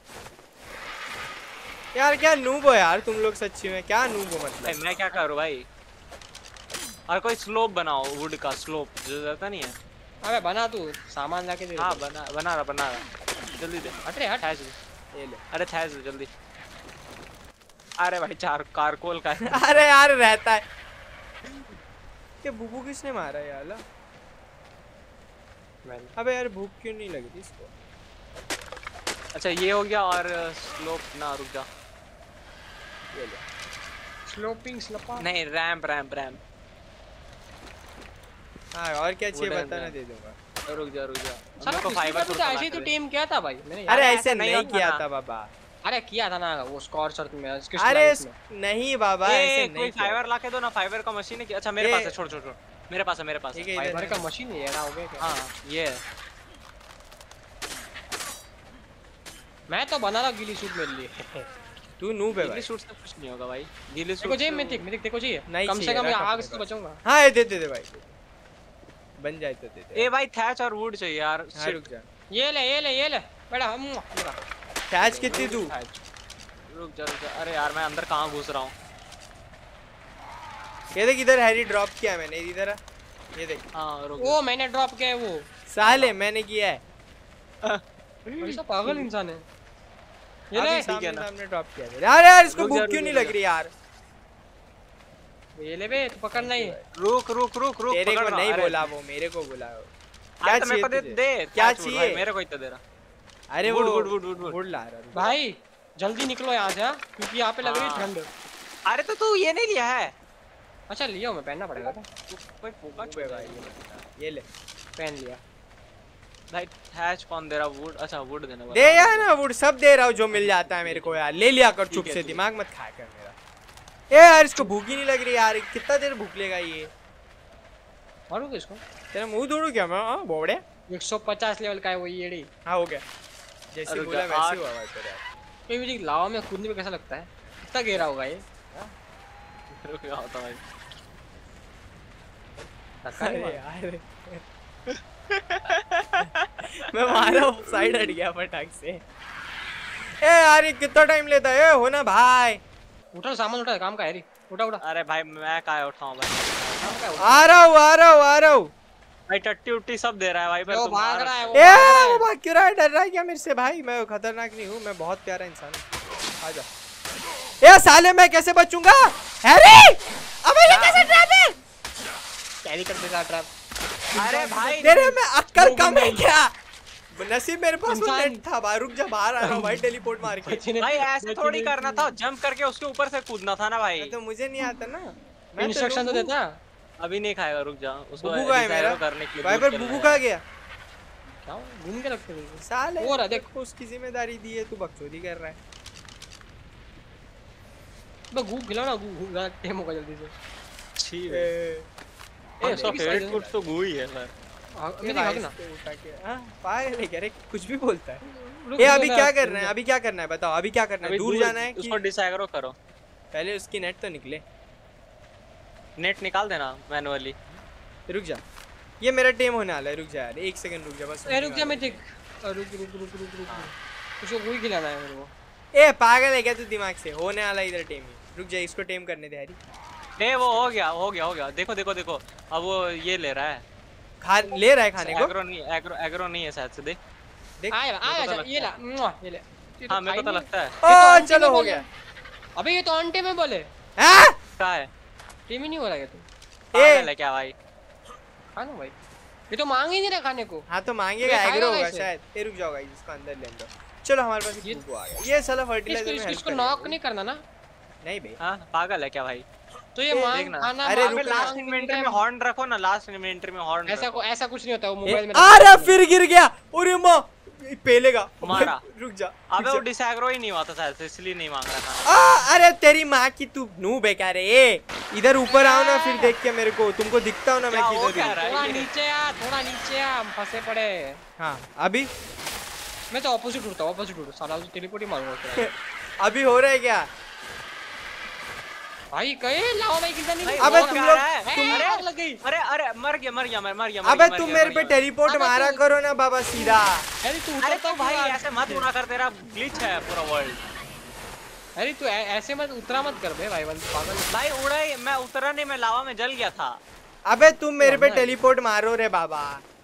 यार क्या नूब हो यार तुम लोग, सच्ची में क्या नूब हो
भाई
मतलब।
मैं क्या करूँ भाई। और कोई स्लोप बनाओ वुड का स्लोप जो रहता नहीं है।
अबे बना तू, सामान लाके दे।
हाँ बना बना रहा बना रहा जल्दी दे।
हट रे हट।
थैच दे।
ये ले।
अरे थैच दे जल्दी। अरे भाई चार कारकोल का है।
अरे यार रहता है। ये बुबू किसने मारा यार? अबे यार भूख क्यों नहीं लग रही इसको?
अच्छा ये हो गया और स्लोप ना रुक जा।
ये ले।
स्लोपिंग स्लपा।
नहीं रैंप रैंप रैंप।
हाँ और क्या चाहिए
Wooden
बता ना
ramp।
दे दूंगा।
रुक जा रुक जा।
साला
मेरे को
पिछली
फाइबर
बार तो ऐसे ही तो टीम किया था भाई मैंने।
अरे
यार,
ऐसे
ऐसा नहीं
नहीं
होता
किया
ना।
था बाबा।
अरे किया था ना वो स्कॉर्चर में।
अरे नहीं बाबा ऐसे
कोई
नहीं किया।
फाइबर लाके दो ना। फाइबर का मशीन है कि अच्छा मेरे
ए,
पास है। छोड़ छोड़ छोड़ मेरे पास है मेरे पास
ठीक
है।
है, इधर
फाइबर का मशीन ये रहा हो गया क्या?
हाँ ये है।
मैं तो बना रहा गिली सूट मेरे लिए।
तू नूब है
गीली
भाई।
सूट से कुछ नहीं होगा भाई। गीली
देखो
सूट
जी मिथिक मिथिक देखो जी
नहीं
कम से
चाहिए,
कम
रख
आग
अपने
से
पास।
बचाऊंगा।
हाँ ये दे दे दे भाई, बन जाए तो दे दे।
ए भाई थैच और वुड चाहिए यार।
हाँ
Shit।
रुक जा।
ये ले ये ले ये ले बेटा हम
कैच कितनी तू?
रुक जा रुक जा। अरे यार मैं अंदर कहाँ घुस रहा हूँ।
ये देख इधर हैरी ड्रॉप किया है मैंने, इधर आ। ये देख
हाँ रुक
वो मैंने ड्रॉप किया है वो।
साले मैंने किया है।
ऐसा पागल इंसान है ये
अभी
ले।
सामने
है ना।
सामने ड्रॉप किया है। यार यार इसको
रुक जा,
भूख क्यों
रुक
नहीं
जा।
लग रही यार?
ये ले बे तू पकड़ना ही।
रुक रुक रुक रुक
तेरे
पकड़
को
रहा।
नहीं
अरे,
बोला वो, मेरे को बोला वो।
अरे
क्या
तो मेरे को
चाहिए
दे
तुझे?
दे
क्या
थैच वुड भाई,
चाहिए?
मेरे को इतना दे रहा।
अरे
वुड,
वो
wood, wood, wood, wood.
Wood ला रहा रुक।
भाई जल्दी निकलो यहाँ से हाँ, क्योंकि यहाँ पे लग रही है
हाँ।
ठंड।
अरे तो तू ये नहीं लिया है।
अच्छा लिया मैं पहनना पड़ेगा तो।
तू कोई फोका
नूब है भाई ये। ये ले
पहन लिया।
भाई थैच कौन दे रहा वुड। अच्छा वुड देने वाला।
दे यार ना वुड, सब दे रहा हूँ जो मिल जाता है मेरे को यार। ले लिया कर चुप
ठीक है,
से,
ठीक है।
दिमाग मत खाया कर मेरा। ए यार इसको भूख ही नहीं लग रही यार, कितना देर भूख लेगा ये?
मारूंगा इसको।
तेरा मुंह तोड़ू क्या मैं? हाँ बोड़े।
एक सौ पचास लेवल का है वो येड़ी।
हाँ हो गया, जैसे
अरे
बोला
जा,
वैसे
आठ।
हुआ भाई तेरा यार।
ये मुझे लावा में कूदने में कैसा लगता है? कितना गहरा होगा ये?
रुक जा होता भाई।
धक्का नहीं
अरे
मारा।
यार मैं मारा साइड हट गया फटाक से। ए यार ये कितना टाइम लेता है? ए हो ना भाई,
उठा सामान उठा, काम का है री। उठा उठा
अरे भाई मैं काय उठाऊं भाई।
काम का है, उठा।
आ रहा हूँ आ रहा हूँ आ रहा हूँ।
भाई टट्टी उट्टी सब दे रहा है भाई पर
वो
तुम
भाग
मार-
रहा है वो
ए
भाग रहा
वो
है।
भाग क्यों रहा है? डर रहा है क्या मेरे से? भाई मैं खतरनाक नहीं हूँ, मैं बहुत प्यारा इंसान हूँ। आजा। ए साले मैं कैसे बचूंगा? हैरी अबे ये कैसे ट्रैप है?
कैरी कर देगा ट्रैप।
अरे भाई
तेरे में अक्ल कम है क्या? नसीब मेरे पास वो
इंसान-
नेट था। बाहर रुक जा, बाहर आ रहा हूँ भाई टेलीपोर्ट मार के।
भाई ऐसे थोड़ी करना था। जंप करके उसके ऊपर से कूदना था ना भाई।
तो मुझे नहीं आता ना, मैं
इंस्ट्रक्शन तो
नूब हूँ।
देता।
अभी नहीं खाएगा रुक जा। उसको
बुबू का है
डिसाइड
मेरा
करने के लिए
भाई,
दूर
पर
खेलना
बुबू
है।
कहाँ गया?
क्या घूम के लगते हैं
साले
वो रहा, देख।
देखो उसकी जिम्मेदारी दी है, तू बकचोदी कर रहा है।
बस गू खिलाओ ना, गू गू टाइम होगा जल्दी से।
छी
ए,
ए उसका
मेरी
फेवरेट
साइड
फूड तो गू ही है सर।
हाँ,
ये
मेरी
भाई
भागना।
इसको उठा के हाँ पागल है क्या रे? कुछ भी बोलता है।
रुक
ए
जा,
अभी
मैं
क्या
आपको
करना है? अभी क्या करना है बताओ? अभी क्या करना है?
अभी
दूर जाना है कि
उसको डिसाइड करो।
पहले उसकी नेट तो निकले?
नेट निकाल देना मैनुअली।
रुक जा, ये मेरा टेम होने वाला है। रुक जा यार, एक सेकंड रुक जा बस।
ए रुक जा मैं देख। रुक रुक रुक रुक रुक उसको गू ही खिलाना है मेरे को।
ए पागल है क्या तू? दिमाग से होने वाला इधर टेम ही। रुक जा, इसको टेम करने दे यारी।
नहीं वो हो गया हो गया हो गया देखो देखो देखो अब वो ये ले रहा है
खा ले रहा है खाने को।
एग्रो नहीं एग्रो एग्रो नहीं है शायद से देख
देख
आया आया
तो
जा, ये ला मुआ, ये ले। ये तो
हाँ मेरे को तो
खाई
लगता है
ओ
नहीं।
चलो हो
ये
गया।
तो अबे ये तो अंटे में बोले
हैं?
क्या है
टीम ही नहीं हो रहा है तू
पागल है क्या भाई
खा ना भाई, ये तो मांग ही नहीं रहा खाने को।
हाँ तो मांगेगा,
ये खाएगा
एग्रो होगा
कैसे?
शायद। ये रुक जाओ गाइस, इसको अंदर ले लो। चलो हमारे पास
ये-
एक कुकू आ गया। ये साला
इसको
फर्टिलाइजर में
इसको,
हेल्प
इसको
करेगा।
नॉक नहीं करना ना,
नहीं बे।
हाँ पागल है क्या भाई
तो ये
ए,
मांग
देखना।
खाना
अरे
मांग
रुक
के
ना।
लास्ट
मांग
इन्वेंटरी
के
में हॉर्न रखो ना लास्ट इन्वेंटरी में हॉर्न
ऐसा को ऐसा कुछ नहीं होता, वो
ए,
मोबाइल में
अरे फिर गिर गया। अरे माँ ये पेलेगा।
मारा।
रुक जा।
अबे
रुक
वो
जा।
डिसएग्रो ही नहीं हुआ था शायद से, इसलिए नहीं मांग रहा था
आ, अरे तेरी माँ की तू नू बेकार है। ए इधर ऊपर आओ ना, फिर देख के मेरे को, तुमको दिखता हो ना मैं
क्या वो
किधर
क्या
हूँ।
रहा है
थोड़ा
ये?
नीचे आ, थोड़ा नीचे आ, हम फंसे पड़े।
हाँ अभी
मैं तो ऑपोजिट उड़ता हूँ, ऑपोजिट उड़ साला, तो टेलीपोर्ट ही मारूंगा उसको।
अभी हो रहा है क्या?
भाई कहीं लाओ भाई किधर नहीं
भाई,
गई?
अबे
वो
तुम
क्या
लोग-
रहा है?
तुम-
अरे
आग लग गई।
अरे अरे मर गया मर गया मर मर गया मर गया
अबे
मर
तुम
गया,
मेरे
मर
पे
गया।
टेलीपोर्ट
अबे
मारा
तू-
करो ना बाबा सीधा।
अरे तू
अरे
उतरता
तो भाई
क्यों आ?
ऐसे मत उड़ा कर, तेरा ग्लिच है पूरा वर्ल्ड।
अरे तू ऐ- ऐसे मत उतरा मत कर बे भाई, बंद पागल है।
भाई उड़ा ही, मैं उतरा नहीं, मैं लावा में जल गया था।
अबे तुम मेरे पे
मारना है।
टेलीपोर्ट मारो रे बाबा।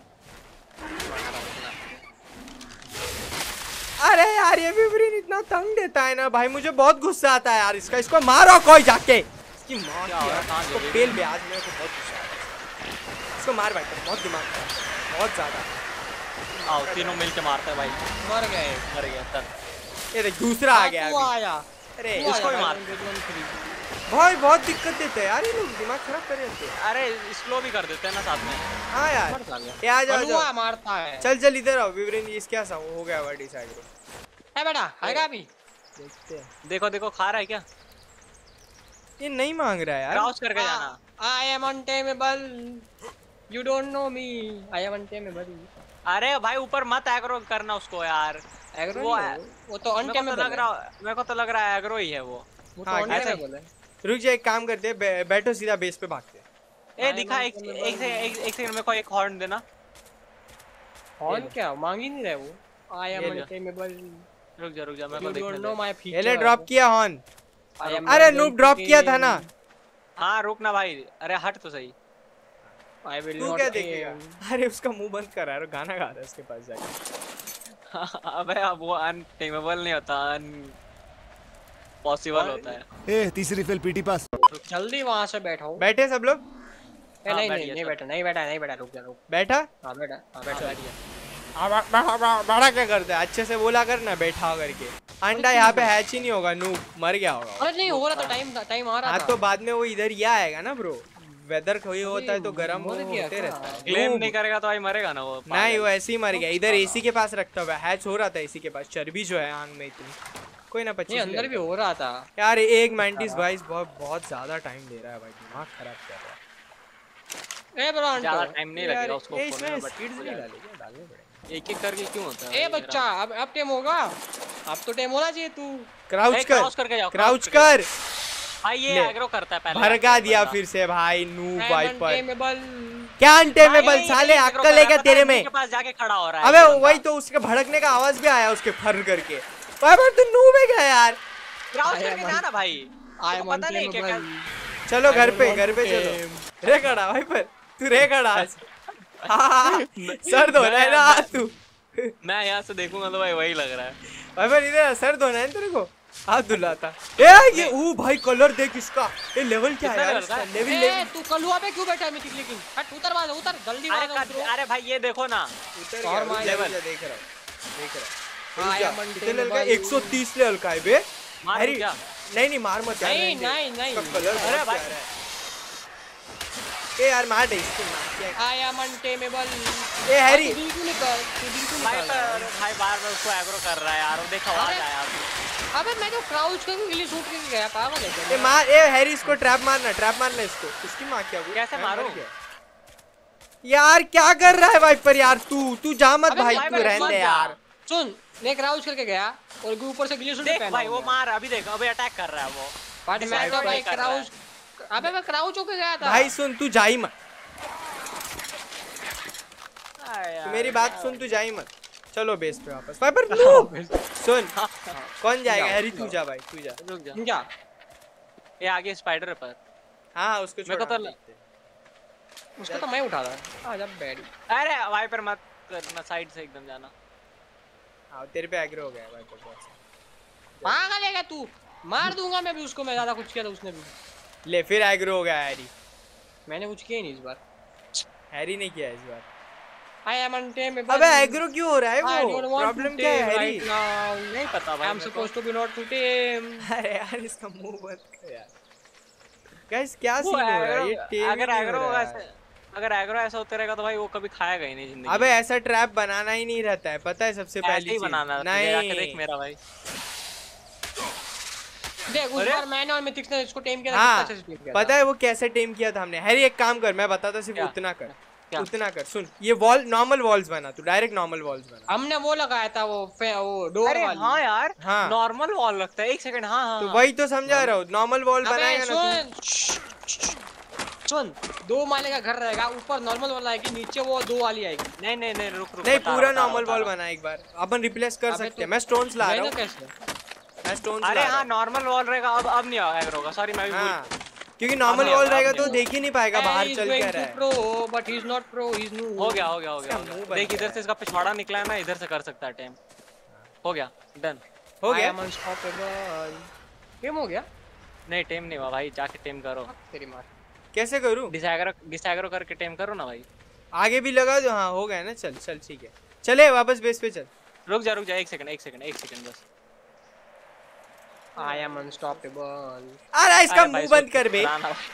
अरे यार ये विवरण इतना तंग देता है ना भाई, मुझे बहुत गुस्सा आता है यार इसका। इसको मारो कोई जाके। इसकी माँ
क्या
की
हो रहा है?
यार,
कहाँ
इसको
जा रही
पेल भी आज मेरे को बहुत गुस्सा आता है। इसको मार भाई, बहुत दिमाग खराब है, बहुत ज्यादा।
आओ तीनों मिलके मारते हैं भाई।
मर गए।
मर गया सर।
ये देख दूसरा आ
हाँ,
गया
तू
अभी।
आया।
अरे
तू
इसको
आया
ही मार।
भाई, one, two, three।
भाई बहुत दिक्कत देते हैं यार ये लोग, दिमाग खराब कर देते हैं।
अरे स्लो भी कर देते हैं ना साथ में।
हाँ यार
मर जा गया।
ये आ जाओ, आ
कलुआ
जाओ।
मारता है।
चल चल इधर आओ विवरण, ये क्या सा हो गया वर्ड डिसाइड करो।
है बेटा, आएगा अभी।
देखते हैं।
देखो देखो खा रहा है क्या?
ये नहीं मांग रहा है यार।
क्रॉस करके जाना।
I am untamable. You don't know me. I am untamable.
अरे भाई ऊपर मत एग्रो करना उसको यार।
एग्रो
वो
नहीं है वो, वो तो
मेरे को तो
untamable
लग
है।
रहा मेरे को तो लग रहा है एग्रो ही है वो।
वो तो
हाँ,
untamable है।
रुक जा, एक काम करते हैं, बै, बैठो सीधा बेस पे भागते हैं।
ए दिखा एक एक से एक एक सेकंड मेरे को एक हॉर्न देना।
Horn क्या मांग ही नहीं रहा है वो। I am
ये ले।
untamable.
रुक जा रुक जा मेरे को
You don't
देखने
know
दे।
my
ये
feature.
ले ड्रॉप किया हॉर्न।
I am
अरे
not
noob
going
drop
to
किया था
kill.
ना।
हाँ रुक ना भाई, अरे हट तो सही।
I will
तू
not
क्या
kill.
देखेगा? अरे उसका मुंह बंद कर रहा है, गाना गा रहा है उसके पास जाके।
अबे अब वो अनटेमेबल नहीं होता, अन पॉसिबल होता है।
ए तीसरी फेल पीटी पास।
जल्दी वहां से बैठो।
बैठे सब लोग?
ए,
हाँ,
नहीं
बैठ
नहीं
गया
नहीं
सब।
बैठा नहीं बैठा नहीं बैठा, रुक जा रुक।
बैठा?
हाँ बैठा, हाँ बैठा।
बैठ गया।
आ, बा- बा- बा- बड़ा क्या करता है? अच्छे से बोला कर ना, बैठा करके। अंडा यहाँ पे हैच ही नहीं होगा, नूब मर गया होगा।
अरे नहीं हो रहा था, टाइम टाइम आ रहा
हाँ
था।
तो बाद में वो इधर ही आएगा ना ब्रो। वेदर कोई होता है तो गर्म
मर गया
होते
क्या?
रहता है।
Claim
noob.
नहीं करेगा तो भाई मरेगा ना वो।
नहीं वो ऐसे ही मर गया, इधर एसी के पास रखता हुआ हैच हो रहा था, एसी के पास चर्बी जो है आंग में इतनी। कोई ना
नहीं
पच्चीस
अंदर भी हो रहा था।
यार एक मैंटिस भाई बहुत बहुत ज्यादा टाइम ले रहा है भाई, दिमाग खराब कर रहा है।
ए ब्रांड
ज्यादा टाइम नहीं
यार,
लगेगा उसको
ए,
खोलने
इसमें
में, बट
skills
हो
नहीं
जाएगा।
डाले क्या? डालने पड़ेंगे।
एक एक करके क्यों होता है?
ए बच्चा, अब अब टाइम होगा। अब तो टाइम होना चाहिए तू।
क्राउच
ए,
कर,
क्रॉस करके जाओ,
क्राउच
क्रॉस करके
कर।
भाई ये
ले।
एग्रो करता है पहले।
भड़का दिया
बंदा।
फिर से भाई नू
I am
वाइपर।
untamable.
क्या
भाई,
अनटेमेबल
यही-
साले,
यही एग्रो
अक्कल
कर
है
रहा
क्या
है,
तेरे
पता है,
में?
इनके पास जाके खड़ा हो रहा है
अबे
ये बंदा।
वही तो उसके भड़कने का आवाज भी आया उसके फर करके। वाइपर तू नू में गया यार।
क्रॉस
I
करके
am
जाना भाई।
I
तुमको
am
पता नहीं क्या क्या
untamable.
चलो
I
घर
don't
पे
want
घर पे
to
चलो।
game.
रे खड़ा वाइपर, तू रे खड़ा आज। हाँ, सर धोना है ना
मैं-
आज तू।
मैं यहाँ से देखूंगा तो भाई वही लग रहा है।
वाइपर इधर सर धोना है तेरे को, हाथ धुलाता। ए ये ओ भाई कलर देख इसका, ये लेवल क्या है
कितना
यार
level का
इसका?
है?
लेवल
ए
लेवल
तू कलुआ पे क्यों बैठा है मिथिक? लेकिन हट उतर वहां से, उतर जल्दी
अरे
वहां से
कर-
उतरो।
अरे भाई ये देखो ना।
उतर
और
गया,
मार
लेवल
लेवल।
देख रहा हूं देख रहा
I
हूं।
am
कितने लेवल का?
untamable.
एक सौ तीस लेवल का है बे।
मार
अरे
क्या?
नहीं नहीं मार मत यार,
नहीं,
रहने दे।
नहीं, नहीं।
इसका कलर
अरे
बहुत
भाई।
प्यारा है। ए यार मार दे इसको, मार क्या?
I am untamable.
ए हैरी,
तू बिल्कुल निकल, तू बिल्कुल
भाई
निकल।
पर भाई बार बार उसको एग्रो कर रहा है यार, वो देखा आवाज
अरे।
आया आपको।
अबे मैं तो क्राउच करके लिए शूट करके गया, पागल है
ए
क्या?
मार, ए हैरी इसको ट्रैप मारना, ट्रैप मारना इसको। इसकी मां क्या हुई?
कैसे
मैं
मारूं?
मर गया। यार क्या कर रहा है वाइपर यार? तू तू जा मत
अबे
भाई,
भाई,
तू
भाई,
रहने
मत
दे
जा।
यार।
सुन, मैं क्राउच करके गया और ऊपर से ग्लिच शूट
देख
पहना
भाई वो
हुआ।
मार, अभी देख अभी अटैक कर रहा है वो।
बट मैं तो
Disable
भाई
कर रहा है।
क्राउच, अबे मैं क्राउच होके गया था।
भाई सुन, तू जा ही मत,
अरे
तू
यार,
मेरी बात
क्या
सुन, तू जा ही मत। चलो बेस पे वापस। वाइपर तू सुन,
हाँ,
कौन जाएगा?
जाओ,
हैरी तू
जाओ।
जा भाई, तू जा।
रुक जा।
क्या?
ये आगे स्पाइडर पर।
हाँ उसको
मेरे को
छोड़,
तो
हम
ल-
देखते हैं।
उसको तो मैं उठा रहा आ जा बैड।
अरे वाइपर मत करना, साइड से एकदम जाना।
हाँ तेरे पे एग्रो हो गया है भाई तो बहुत सही।
कहाँ गलेगा तू? मार दूंगा मैं भी उसको, मैं ज्यादा कुछ किया था उसने भी।
ले फिर एग्रो हो गया हैरी।
मैंने कुछ किया ही नहीं इस बार।
हैरी ने किया इस बार।
I am untamable.
अबे एग्रो क्यों हो रहा है
I
वो?
don't want
प्रॉब्लम
to
क्या है
tame
हैरी?
right now.
नहीं पता भाई
I'm
मेरे को।
supposed to be not to tame.
अरे यार इसका मुंह बंद कर यार। गाइस क्या
वो
सीन हो रहा है?
एग्रो-
ये टेम
अगर
ही नहीं
एग्रो
हो रहा
ऐसे
है।
अगर एग्रो ऐसा होते रहेगा तो भाई वो कभी खाएगा ही नहीं जिंदगी
अबे
में।
ऐसा ट्रैप बनाना ही नहीं रहता है, पता है सबसे
ऐसे
पहली
ही
चीज।
बनाना है, तुझे जाके देख
नहीं
मेरा भाई।
देख उस
अरे?
बार मैंने और मिथिक्स ने इसको टेम किया था,
हाँ
कितना अच्छे से टेम किया
पता
था।
है वो कैसे टेम किया था हमने। हैरी एक काम कर, मैं बताता सिर्फ
क्या?
उतना कर,
क्या?
उतना कर। सुन ये वॉल नॉर्मल वॉल्स बना, तू डायरेक्ट नॉर्मल वॉल्स बना।
हमने वो लगाया था वो फे- वो डोर
अरे
वाली।
हाँ यार,
हाँ।
नॉर्मल वॉल लगता है। एक सेकंड, हाँ हाँ
तो
हाँ।
वही तो समझा रहा हूँ, नॉर्मल वॉल
अबे
बनाएगा ना तू।
सुन सुन दो माले का घर रहेगा, ऊपर नॉर्मल वाला आएगी, नीचे वो दो वाली आएगी।
नहीं नहीं नहीं रुक रुक
नहीं
बता रहा,
पूरा
बता रहा,
नॉर्मल
बता
वॉल
रहा।
बना एक बार, अपन रिप्लेस कर
अबे
सकते
तो-
हैं। मैं स्टोन्स ला रहा
मैंने
हूँ,
कैसे?
मैं स्टोन्स
अरे
ला रहा
हाँ
हूँ।
नॉर्मल वॉल रहेगा, अब अब नहीं एग्रो होगा। सॉरी मैं भी
हाँ
भूल।
क्योंकि नॉर्मल
नहीं
वॉल
होगा,
रहेगा
अब
तो
नहीं
देख ही नहीं पाएगा बाहर
He's
चल
going
क्या
to
रहा है।
pro, but he's not pro, he's noob.
हो गया हो गया हो
इसका
गया,
मुंह
हो
बन
गया। देख
गया
इधर
है।
से इसका पिछवाड़ा निकला है ना, इधर से कर सकता है टेम। हो गया डन।
हो
I
गया
am unstoppable. टेम हो गया?
नहीं टेम नहीं हुआ भाई, जाके टेम करो।
तेरी मार।
कैसे करूँ?
डिसएग्रो डिसएग्रो करके टेम करो ना भाई।
आगे भी लगा दो। हाँ हो गया ना, चल चल ठीक है, चले वापस बेस पे चल।
रुक जा रुक जा, एक सेकंड एक सेकंड एक सेकंड बस।
I am unstoppable.
अरे इसका
अरे भाई,
मुंह बंद
इसको
कर बे।
बनाना भाई।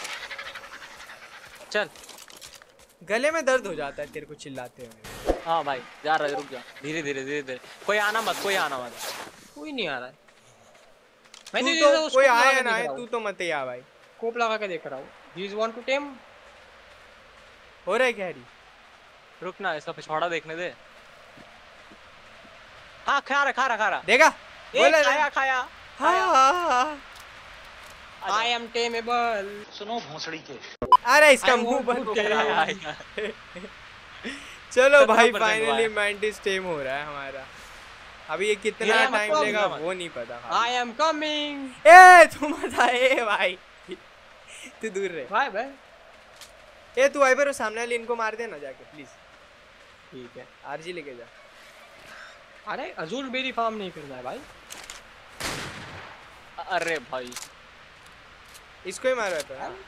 चल
गले में दर्द हो जाता है तेरे को चिल्लाते हुए।
हाँ भाई जा रहा है, रुक जा। धीरे धीरे धीरे धीरे, कोई आना मत, कोई आना मत।
कोई नहीं आ रहा है। मैं
तू
तो
तो
इधर
कोई
scope लगा
आया
के
ना
देख
आए,
रहा
तू
हूँ।
तो मत ही आ भाई।
स्कोप लगा के देख रहा हूँ। He is want to tame.
हो रहा है क्या हैरी?
रुक ना, इसका पिछवाड़ा देखने दे। हाँ खा रहा खा रहा खा रहा।
देखा
ए,
बोला ना।
खाया खाया
हाँ हाँ हाँ।
I am tameable.
अरे इसका
I
मुंह
want
बंद
to
कर
आया,
यार।
आया।
चलो
सत्रह
भाई
percent
फाइनली
हुआ है।
मेंटिस टेम हो रहा है हमारा। अभी ये कितना
ये
टाइम
मतलब
लेगा
मत।
वो नहीं पता।
I am coming.
ए तू मत आ, ए भाई तू दूर रहे।
भाई भाई।
ए तू वाइपर सामने वाले इनको मार देना जाके प्लीज।
ठीक है।
आरजी लेके जा।
अरे अजूल बेरी फार्म नहीं करना है भाई।
अरे भाई
इसको ही मारा था। हाँ।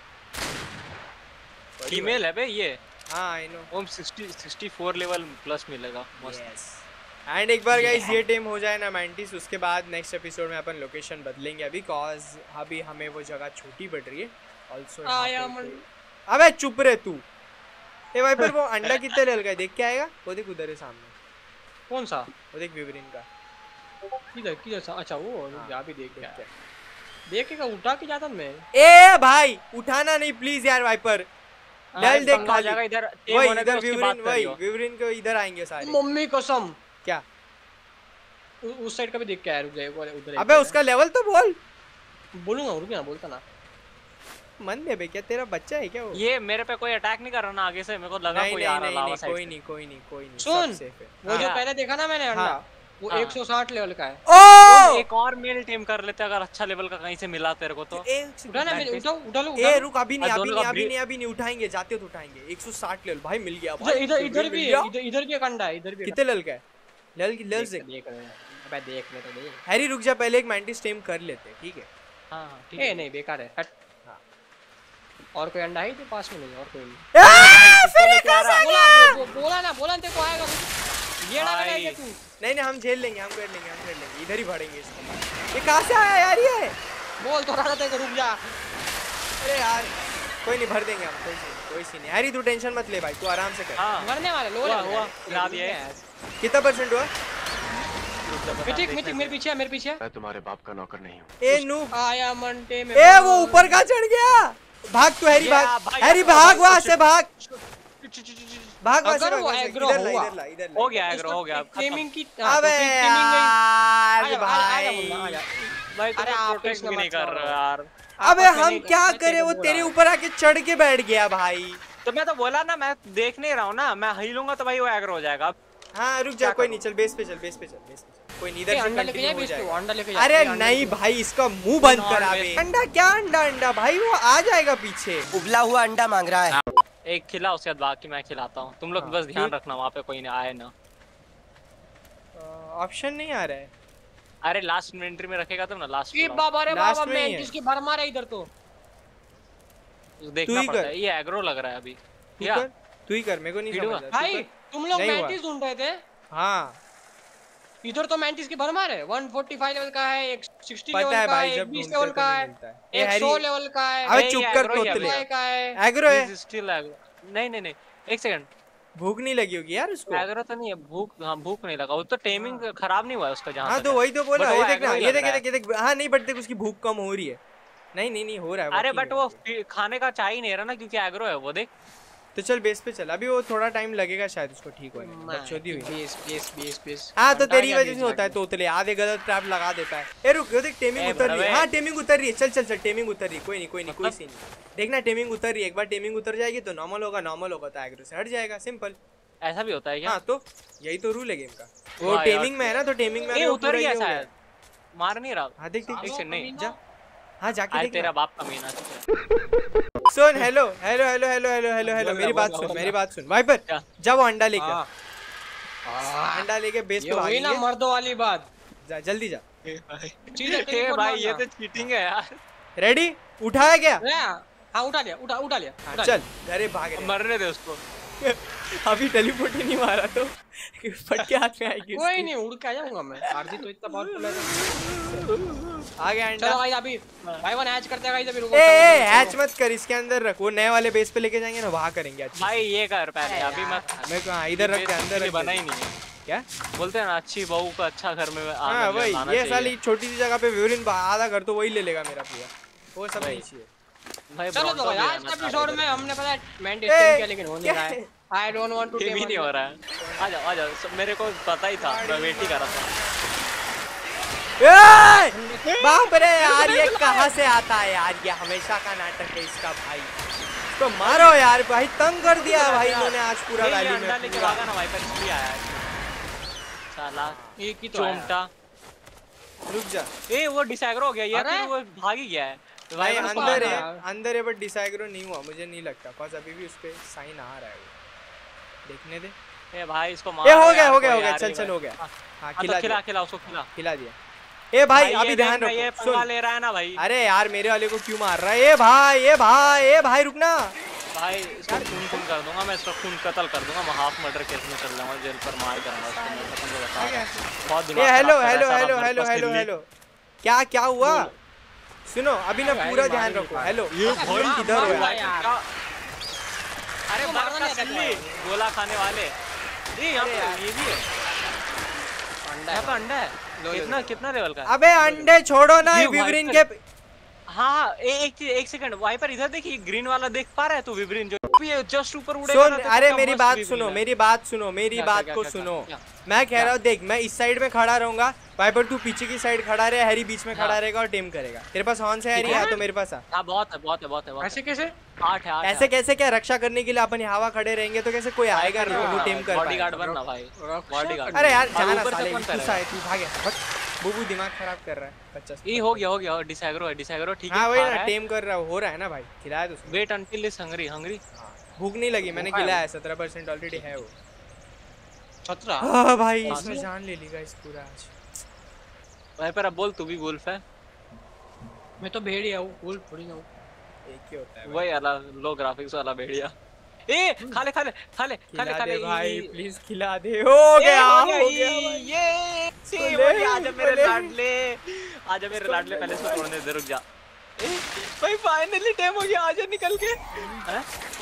फीमेल है बे ये।
हाँ I know.
Om sixty sixty four level plus मिलेगा मस्त।
यस एंड एक बार गाइस ये टेम हो जाए ना मैंटिस, उसके बाद नेक्स्ट एपिसोड में अपन लोकेशन बदलेंगे अभी, कॉज अभी हमें वो जगह छोटी पड़ रही है ऑल्सो।
I am
अबे चुप रहे तू। ए भाई पर वो अंडा कितने ले लगा देख के आएगा, वो देख उधर है सामने,
कौन सा?
वो देख विवरिन का।
किधर किधर सा? अच्छा वो
हाँ।
यहाँ भी देख क्या देखेगा, उठा के जाता मैं।
ए भाई उठाना नहीं प्लीज यार वाइपर।
हाँ,
डल देख
पंगा हो
खाली।
जाएगा इधर। टेम
वही
होने दे,
इधर
उसके
विवरिन,
बाद
वही
करियो।
विवरिन को इधर आएंगे सारे।
मम्मी कसम।
क्या?
उ, उस साइड का भी देख के आया, रुक जाए वो उधर।
अबे उसका लेवल तो बोल।
बोलूंगा, रुक ना, बोलता ना।
मन दे बे, क्या तेरा बच्चा है क्या वो?
ये मेरे पे कोई अटैक नहीं कर रहा ना आगे से, मेरे को लगा
नहीं
कोई
नहीं
आ रहा
नहीं
लावा
नहीं
साइड
कोई
से।
नहीं कोई नहीं कोई नहीं
सुन,
सब safe है।
वो जो
हाँ।
पहले देखा ना मैंने अंडा,
हाँ।
वो
हाँ।
एक सौ साठ लेवल का है।
ओ
एक और मेल टीम कर लेते अगर अच्छा लेवल का कहीं से मिला तेरे को तो।
उठा ना, मेरे उठा उठा लो,
ए
उठा लो।
रुक अभी नहीं
और
अभी
दोनों
नहीं
का
अभी
ब्री-
नहीं अभी नहीं उठाएंगे, जाते तो उठाएंगे। एक सौ साठ लेवल भाई मिल गया
इधर
भाई।
इधर इधर
मिल
भी
गया।
है, इधर इधर भी एक अंडा है, इधर भी एक
कितने लल का है? लल की लल
अंडा
से
है। देख रहे हैं। अबे देख ले तो देख।
हैरी रुक जा, पहले एक मैंटिस टेम कर लेते हैं ठीक है।
हाँ हाँ ठीक
ए
है।
नहीं बेकार है, हट।
हाँ।
और कोई अंडा है तो पास में नहीं, और कोई नहीं।
आ, फिर कहाँ से आ
बोला
गया?
बो- बोला ना, बोला तेरे को आएगा। ये ना
भाई।
करेगा तू।
नहीं नहीं हम झेल लेंगे, हम कर लेंगे हम कर लेंगे, इधर ही भरेंगे इसको। ये कहाँ से आया यार ये?
बोल तो रहा था तेरे को, रुक जा।
अरे यार कोई नहीं भर देंगे हम, कोई सी नहीं कोई सी नहीं। हैरी तू टेंशन मत ले भाई, तू आराम से कर।
हाँ
मरने वाले लो
हुआ
ले
हुआ ला दिया है।
कितना परसेंट हुआ?
मिथिक मिथिक मेरे पीछे है, मेरे पीछे है।
मैं तुम्हारे बाप का नौकर नहीं हूँ।
ए नू
आया मंटे में।
ए वो ऊपर का चढ़ गया। भाग तू हैरी
ये
भाग,
आ, भाई,
हैरी
भाई,
भाग
भाई,
वहां
कुछ-
से भाग भाग वहां से
अगर
भाग,
वो
वहां से।
एग्रो
इधर ला
हुआ।
इधर ला इधर ला।
हो गया एग्रो हो गया खत्म।
गेमिंग की
अबे यार भाई
भाई तुम
अरे आप
प्रोटेक्ट
इसमें
भी नहीं
मत
कर
छोड़ो।
रहे यार।
अबे
आपस में
हम
नहीं-
क्या
मैं तेरे
करें,
को
वो
बोल
तेरे
रहा हूँ।
ऊपर आके चढ़ के बैठ गया भाई।
तो मैं तो बोला ना, मैं देख नहीं रहा हूँ ना, मैं हिलूंगा तो भाई वो एग्रो हो जाएगा।
हाँ रुक जा, कोई नहीं, चल बेस पे चल, बेस पे चल, बेस पे चल, कोई नहीं, इधर से
अंडा लेके
कंटिन्यू
जाए
हो
बेस पे,
जाएगा।
अंडा लेके जा।
अरे नहीं भाई, इसका मुंह बंद करा बे। अंडा क्या अंडा अंडा भाई, वो आ जाएगा पीछे।
उबला हुआ अंडा मांग रहा है।
एक खिला, उसके बाद बाकी मैं खिलाता हूँ। तुम लोग
हाँ,
बस ध्यान
ठीक।
रखना वहाँ पे कोई ना आए ना।
ऑप्शन नहीं आ रहा है।
अरे लास्ट इन्वेंटरी में रखेगा तब ना, लास्ट
ये बाबा रे
Last
बाबा,
में ही
मैं
है।
किसकी भरमार है इधर तो।
देखना
ही
पड़ता
कर।
है, ये एग्रो लग रहा है अभी।
तू
क्या
कर, तू ही कर, मेरे को नहीं
वीडियो
समझ रहा।
भाई
तू कर।
तुम लोग
नहीं हुआ।
मैंटिस ढूंढ रहे थे,
हाँ
इधर तो मैंटिस की भरमार है। एक सौ पैंतालीस लेवल का है, एक साठ
पता
लेवल
है
का
भाई,
है,
जब
एक बीस
ढूंढते
लेवल
तो
का
नहीं
है,
मिलता है। ये
एक
हैरी-
सौ लेवल का है,
अबे
नहीं,
चुप
ये
कर
एग्रो ही है
तोतले।
एक का है।
एग्रो है।
Still aggro. नहीं नहीं नहीं, एक सेकंड।
भूख नहीं लगी होगी यार उसको।
एग्रो तो नहीं है, भूख, हाँ भूख नहीं लगा। वो तो टेमिंग खराब नहीं हुआ है उसका जहाँ
हाँ
तक
तो
है।
वही तो बोला,
But
ये
वो
देखना,
aggro ही
ये
लग
देख,
रहा
ये देख, ये देख। हाँ नहीं, बट देख उसकी भूख कम हो रही है। नहीं नहीं नहीं हो रहा है।
अरे
ठीक
बट
है,
वो
ठीक है।
फी- खाने का चाह ही नहीं रहा ना, क्योंकि एग्रो है वो। देख
तो चल बेस पे चल, अभी वो थोड़ा टाइम लगेगा शायद उसको ठीक होने में, बकचोदी हुई।
Base base base base.
हाँ तो
घंटा
तेरी
या
वजह से
बीस
होता है,
घंटे।
तोतले आधे गलत ट्रैप लगा देता है। ए रुक, ये देख टेमिंग
ए,
उतर रही है।
भरवे।
हाँ टेमिंग उतर रही है, चल चल चल, टेमिंग उतर रही है। कोई नहीं कोई नहीं, कोई
मतलब?
सीन नहीं। देखना टेमिंग उतर रही है, एक बार टेमिंग उतर जाएगी तो नॉर्मल होगा, नॉर्मल होगा तो एग्रो से हट जाएगा, सिंपल।
ऐसा भी होता है क्या?
हाँ तो यही तो रूल है गेम का। वो
वाह यार।
टेमिंग में है ना, तो टेमिंग में
ये
अभी वो
उतर
पूरा
गया
ये हो गया।
शायद, मार नहीं रहा।
हाँ देख देख
एक सेकंड, नहीं
जा, हाँ जाके
आज
देख।
तेरा बाप का महीना।
सुन, hello hello hello hello hello hello hello, मेरी बात सुन, मेरी बात सुन वाइपर।
क्या?
जा वो अंडा लेके,
हाँ।
अंडा लेके बेस
ये
पे
हुई ना
भागेंगे।
मर्दों वाली बात।
जा जल्दी जा।
सीधे
ए
teleport
भाई ये
मारना।
तो चीटिंग है यार।
रेडी? उठाया क्या?
हाँ उठा लिया, उठा उठा लिया,
हाँ,
उठा
चल अरे भाग रहे।
मरने दे उसको।
अभी टेलीपोर्ट ही नहीं मारा तो फट के हाथ में आएगी
कोई
उसकी।
नहीं, उड़ के आ जाऊंगा मैं। आरजी तो इतना पावरफुल है।
आ गया अंडा।
चलो भाई अभी भाई वन हैच करते हैं गाइस, अभी रुको।
ए ए
चलो,
हैच
चलो।
मत कर, इसके अंदर रख। वो नए वाले बेस पे लेके जाएंगे ना, वहां करेंगे अच्छे
भाई ये कर पहले, अभी मत।
से। मैं कहा इधर रख के अंदर रख
बना
दे।
ही नहीं है।
क्या?
बोलते हैं ना, अच्छी बहू का अच्छा घर में
हाँ
आना
वही,
लाना
ये
चाहिए।
साली छोटी सी जगह पे विवरिन आधा घर तो वही ले लेगा मेरा पूरा। वो सब
वही।
नहीं चाहिए।
भाई
चलो तो
ब्रोंटो
भाई
भी
आज
रहना
के
था
एपिसोड
इधर।
में हमने पता है मैंट
ए,
टेम किया, लेकिन हो नहीं
क्या
रहा है। आई डोंट वांट टू
ये भी नहीं हो रहा है। आ जाओ आ जाओ, सब मेरे को पता ही था, मैं वेट ही कर रहा था।
ए! बाप रे यार, ये कहाँ से आता है यार? ये हमेशा का नाटक है इसका भाई। तो मारो यार भाई, तंग कर दिया भाई इन्होंने आज पूरा
ये
वैली
अंडा
में
लेके
पूरा।
भागा ना वाइपर, इसलिए आया है साला
एक ही तो आया।
चोमटा।
रुक जा
ए वो डिसएग्रो हो गया, ये
अरे!
फिर वो भाग ही गया है।
भाई,
वाइपर उसको
अंदर
आना
है, अंदर है, बट डिसएग्रो नहीं हुआ मुझे नहीं लगता, cause अभी भी उस पे साइन आ रहा है वो। देखने दे।
ए भाई इसको
ए
मारो
हो गया
यार,
हो गया
कोई
हो गया,
यार
चल
नहीं
चल
भाई।
हो गया। हाँ
हाँ,
खिला
तो खिला
दिया,
खिला उसको खिला।
खिला दिया। ए भाई
ये
अभी
देख
ध्यान
ना, ये
रखो।
पंगा
सुन,
ले रहा है ना भाई।
अरे यार मेरे वाले को क्यों मार रहा है? ए भाई ए भाई ए भाई रुकना।
भाई इसको खून खून कर दूंगा मैं, इसका खून कत्ल कर दूंगा मैं। हाफ मर्डर केस में चल जाऊंगा, जेल पर मार करूंगा उसको मैं, कसम से बता रहा हूं। बहुत
ए
दिमाग
हेलो
खराब कर
हेलो
रहा है
हेलो
साला
हेलो
बरकस
हेलो
दिल्ली।
हेलो, क्या क्या हुआ? सुनो अभी ना
भाई,
पूरा
भाई,
ध्यान
भाई,
रखो।
भाई।
हेलो
ये
भाई,
भूल
मार-
किधर
मार
हो
रहा
यार?
है।
क्या? अरे
तो मारना
बरकस
नहीं आता
दिल्ली,
है।
गोला खाने वाले। ये यहाँ पे ये भी है,
अंडा
यहाँ पे
है।
अंडा है।
लो, लो,
कितना
लो।
कितना लेवल का है?
अबे अंडे छोड़ो ना,
ये
विवरिन
वाइपर-
के।
हाँ ए, एक चीज, एक सेकंड वाइपर इधर देखिए, ग्रीन वाला देख पा रहा है तू? विब्रिन जो जस्ट ऊपर उड़ेगा
सुन
ना, देखो
अरे
क्या
मेरी
मस्त
बात
विब्रिन
सुनो,
है।
मेरी बात सुनो, मेरी
क्या,
बात
क्या,
को
क्या,
सुनो।
क्या?
मैं कह रहा हूँ देख, मैं इस साइड में खड़ा रहूंगा, वाइपर तू पीछे की साइड खड़ा रहे, हैरी बीच में खड़ा
हाँ।
रहेगा और टेम करेगा। तेरे पास हॉर्न से हैरी
ठीक है।
है तो मेरे पास आ।
हाँ बहुत है बहुत है बहुत है बहुत
ऐसे कैसे?
है। आठ है आठ
ऐसे कैसे? क्या रक्षा करने के लिए अपन हवा खड़े रहेंगे तो कैसे कोई आएगा नहीं, वो टेम कर
बॉडीगार्ड
पाएगा।
बनना भाई,
रक्षा
बॉडीगार्ड।
अरे यार
और
जाना
ऊपर से
साले,
कौन
तू
करेगा?
साले तू भाग यहाँ, बस बुबू दिमाग खराब कर रहा है पचास।
ये हो गया हो गया, डिसएग्रो है, डिसएग्रो ठीक है।
हाँ वही
खा
ना,
रहा है।
टेम कर रहा है, हो रहा है ना भाई, खिलाया तो उसने।
Wait until is hungry hungry.
भूख नहीं लगी, मैंने
भूखा है
खिलाया, सत्रह परसेंट ऑलरेडी है वो।
छतरा।
हाँ भाई
हाँ,
इसने
तो-
जान ले ली गाइस पूरा आज।
भाई पर अब बोल, तू भी वुल्फ है?
मैं तो भेड़िया हूँ, वुल्फ थोड़ी ना हूँ।
एक ही होता है भाई।
वही वाला लो ग्राफिक्स वाला भेड़िया। ए खा ले खा ले खा ले खा ले
खिला
खा
दे
ले
भाई,
ये-
प्लीज खिला दे। हो
ये
गया
हो
हो
गया,
गया भाई।
ये सी
बोले,
बोले, आजा मेरे
बोले।
लाडले, आजा मेरे लाडले, पहले इसको तोड़ने दे, रुक जा। ए, भाई फाइनली टाइम हो गया, आजा निकल के। हैं?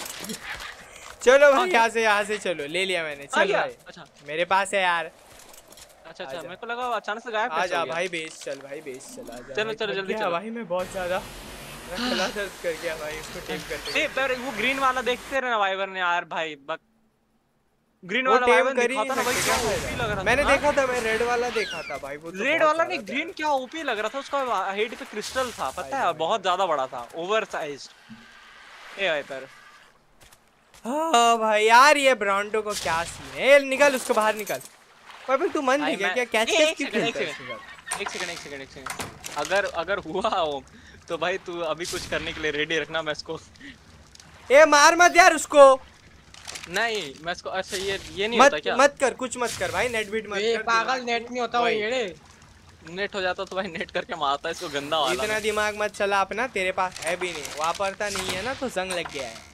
चलो भाई यहाँ से यहाँ से चलो, ले लिया मैंने।
आ
चल
गया?
भाई
अच्छा
मेरे पास है यार।
अच्छा अच्छा,
आजा।
मेरे को लगा अचानक से गायब कैसे
आजा
हो गया।
भाई बेस चल, भाई बेस चल आजा।
चलो,
भाई,
चलो,
थक
जल्दी
गया
चलो।
भाई, मैं बहुत ज्यादा मैं गला दर्द कर गया भाई उसको टेम करते
ए पर वो ग्रीन वाला देखते रहे ना वाइवर ने यार भाई, बक ग्रीन
वो
वाला
टेम
वाइवर
कर ही
दिखाता ना
नहीं
भाई,
सकते,
क्या
क्या
ओपी लग
फायदा?
रहा था।
मैंने
हाँ?
देखा था, मैं रेड वाला देखा था भाई, वो तो
रेड
बहुत
वाला नहीं,
ज्यादा
ग्रीन
था।
क्या ओपी लग रहा था, उसका हेड पे क्रिस्टल था, पता
भाई,
है?
भाई,
बहुत ज्यादा बड़ा था, ओवर साइज्ड। ए वाइपर
हाँ भाई यार ये ब्रांडो को क्या सीन है, निकल उसको बाहर निकल। भाई तू मन नहीं क्या कैच कैच क्यों खेलता है?
एक सेकंड एक सेकंड एक सेकंड अगर अगर हुआ हो तो भाई तू अभी कुछ करने के लिए रेडी रखना। मैं इसको
ए मार मत यार उसको।
नहीं मैं इसको अच्छा ये ये नहीं
मत,
होता क्या?
मत कर कुछ मत कर भाई, नेट बीट मत
ये
कर।
पागल नेट नहीं होता वो येड़े।
नेट हो जाता तो भाई नेट करके मारता इसको गंदा वाला।
इतना दिमाग मत चला अपना, तेरे पास है भी नहीं, वापरता नहीं है ना तो जंग लग गया है।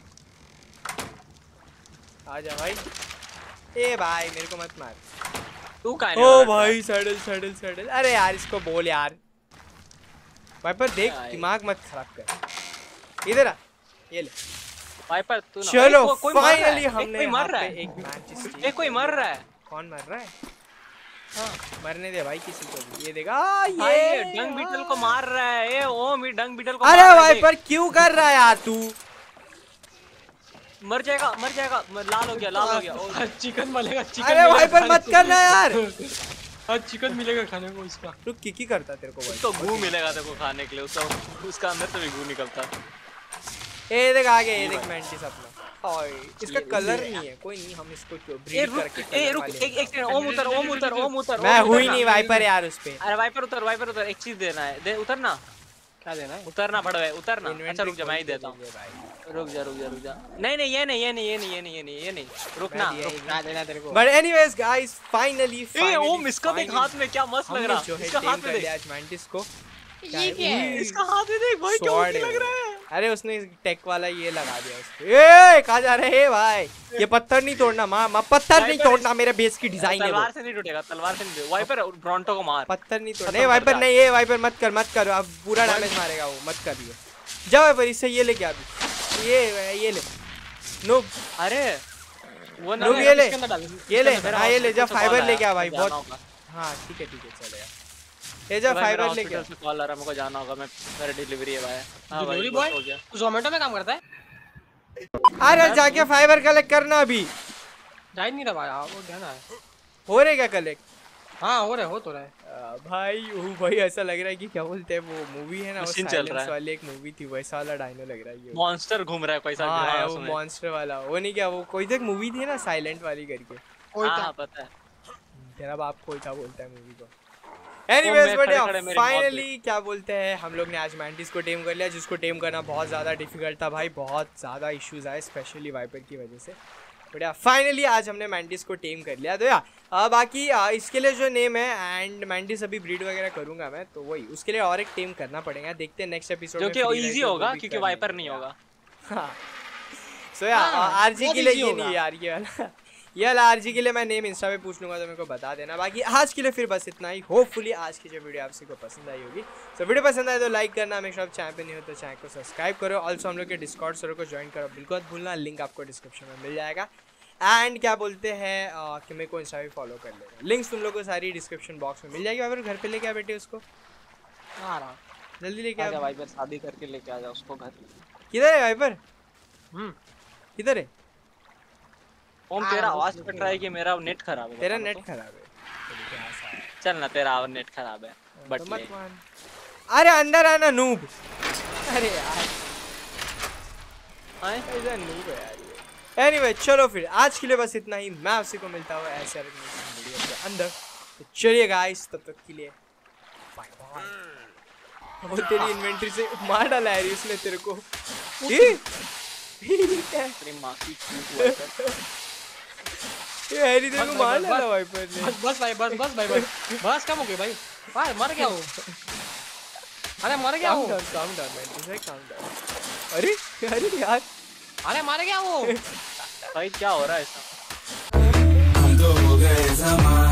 आजा भाई। ए भाई मेरे को मत मार।
तू कहां
ओ
है?
भाई सडल सडल सडल। अरे यार इसको बोल यार। वाइपर देख दिमाग मत खराब कर। इधर आ, ये ले।
वाइपर तू ना।
चलो
को, कोई
फाइनली हमने
कोई मर रहा है।
एक मैच।
एक कोई मर रहा है।
कौन मर रहा है? हाँ मरने दे भाई किसी को भी। ये देखा
भाई
ये
ये डंग बीटल को मार रहा है। ये ओम ही डंग बीटल को
अरे
मार रहा है।
वाइपर क्यों कर रहा है यार तू?
मर जाएगा मर जाएगा लाल हो गया लाल हो गया। ओ,
चिकन मिलेगा चिकन।
अरे वाइपर मत करना यार।
आज चिकन मिलेगा खाने को इसका।
तू किकी करता तेरे को भाई।
तो गू मिलेगा तेरे को खाने के लिए। उसका उसका अंदर से भी गू निकलता।
ये देख आगे, ये देख मैंटिस अपना। ओए इसका कलर नहीं है, कोई नहीं, हम इसको ब्रीड करके
ए रुक एक एक सेकंड। ओम उतर ओम उतर ओम उतर।
मैं हुई नहीं वाइपर यार उस पे।
अरे वाइपर उतर वाइपर उतर। एक चीज देना है दे। उतरना।
क्या देना है?
उतरना पड़े उतरना। अच्छा रुक जा मैं ही देता हूँ।
भाई
रुक जा रुक जा रुक जा। नहीं नहीं ये नहीं ये नहीं ये नहीं ये नहीं ये नहीं ये नहीं रुकना।
क्या देना तेरे को?
बट एनीवेज गाइस फाइनली
ए ओम इसका देख हाथ में क्या मस्त लग रहा है। इसका हाथ में देख
आज मैंटिस को।
ये क्या है?
इसका हाथ में देख भाई क्या
Sword
लग
है
रहा है।
अरे उसने टेक वाला ये लगा दिया उसको। ए कहाँ जा रहे हैं भाई? ये पत्थर नहीं तोड़ना माँ माँ पत्थर नहीं तोड़ना, मेरे बेस की डिजाइन है वो।
तलवार से नहीं टूटेगा तलवार से नहीं। वाइपर ब्रॉन्टो को मार।
पत्थर नहीं तोड़ना। नहीं वाइपर नहीं, ये वाइपर मत कर मत कर, अब पूरा डैमेज मारेगा वो, मत कर ये। जा वाइपर इससे ये ले क्या अभी? ये ये ले नूब।
अरे वो
नूब ये ले ये ले।
मेरा
हाँ ये ले जा
तो
फाइबर
कॉल
ले क्या
आया,
भाई
जाना
बहुत।
होगा।
हाँ ठीक है ठीक है चलेगा। ये जा फाइबर ले क्या?
हॉस्पिटल से कॉल आ रहा है मेरे को जाना होगा। मैं मेरा डिलीवरी है भाई। हां भाई
डिलीवरी
बस
बॉय
हो गया।
तू जोमेटो में काम करता है?
अरे जाके फाइबर कलेक्ट करना अभी।
जा ही नहीं रहा भाई। हाँ, वो ध्यान है।
हो रहे क्या कलेक्ट?
हाँ हो रहा है हो तो रहा है।
आ, भाई वो भाई ऐसा लग रहा है कि क्या बोलते हैं वो मूवी है ना, वो
मशीन चल रहा
साइलेंस
है।
वाली एक मूवी थी वैसा वाला डायनो लग रहा है ये।
मॉन्स्टर घूम रहा है कोई सा।
हाँ वो मॉन्स्टर वाला वो नहीं क्या, वो कोई तो एक मूवी थी ना साइलेंट वाली करके।
कोई
हां
था।
पता है।
तेरा बाप कोई था बोलता है मूवी को। एनीवेज
मैं
बट
खड़े खड़े मेरी मौत
फाइनली क्या बोलते हैं हम लोग ने आज मैंटिस को टेम कर लिया, जिसको टेम करना बहुत ज़्यादा डिफिकल्ट था भाई। बहुत ज़्यादा इश्यूज आए स्पेशली वाइपर की वजह से। बट यार फाइनली आज हमने मैंटिस को टेम कर लिया। तो यार आ, बाकी आ, इसके लिए जो नेम है एंड मैंटिस अभी ब्रीड वगैरह करूंगा मैं, तो वही उसके लिए और एक टेम करना पड़ेगा। देखते हैं नेक्स्ट एपिसोड
जो
में
कि
free
इजी
रहे तो वो
होगा
भी
क्योंकि
कर
वाइपर
लेंगे
नहीं
यार।
होगा।
हाँ सो यार आरजी
बहुत
के लिए
easy
ये
होगा।
नहीं यार, ये वाला ये वाला आरजी के लिए मैं नेम इंस्टा पे पूछ लूंगा तो मेरे को बता देना। बाकी आज के लिए फिर बस इतना ही। होपफुली आज की जो वीडियो आप सबको पसंद आई होगी। सो वीडियो पसंद आए तो लाइक करना, मेक श्योर आप चैनल पे नहीं हो तो चैनल को सब्सक्राइब करो। ऑल्सो हम लोग के डिस्कॉर्ड सर्वर को ज्वाइन करो बिल्कुल मत भूलना, लिंक आपको डिस्क्रिप्शन में मिल जाएगा। एंड क्या बोलते हैं आ, कि मेरे को इंस्टा पे फॉलो कर लेना। लिंक्स तुम लोग को सारी डिस्क्रिप्शन बॉक्स में मिल जाएगी। अगर घर पे लेके आ बेटे उसको
आ रहा।
जल्दी लेके
आजा
आ।
वाइपर शादी करके लेके आ जा उसको घर।
किधर है वाइपर?
हम्म
किधर है?
ओम तेरा आवाज कट रहा है कि मेरा नेट खराब है।
तेरा
बता
नेट
तो।
खराब है।
चल ना तेरा नेट खराब है बट
तो मत मान। अरे अंदर आना नूब। अरे यार
आए
ऐसा नूब है यार ये। एनीवे चलो फिर आज के लिए बस इतना ही। मैं आपसे को मिलता हूँ ऐसे वीडियो के अंदर। तो चलिए गाइस तब तक के लिए बाय बाय। वो तेरी इन्वेंटरी से मार डाला है उसने तेरे को। ये
तेरी मां की चूत हुआ है।
ये हैरी तेरे को मार डाला वाइपर ने।
बस बस भाई बस बस भाई बस बस कम हो गई भाई। भाई मर गया वो। अरे मर गया वो।
काम डाउन मैं तुझे काम डाउन। अरे अरे यार
अरे मर गया वो।
भाई क्या हो रहा है ऐसा?
हम तो हो गए जमा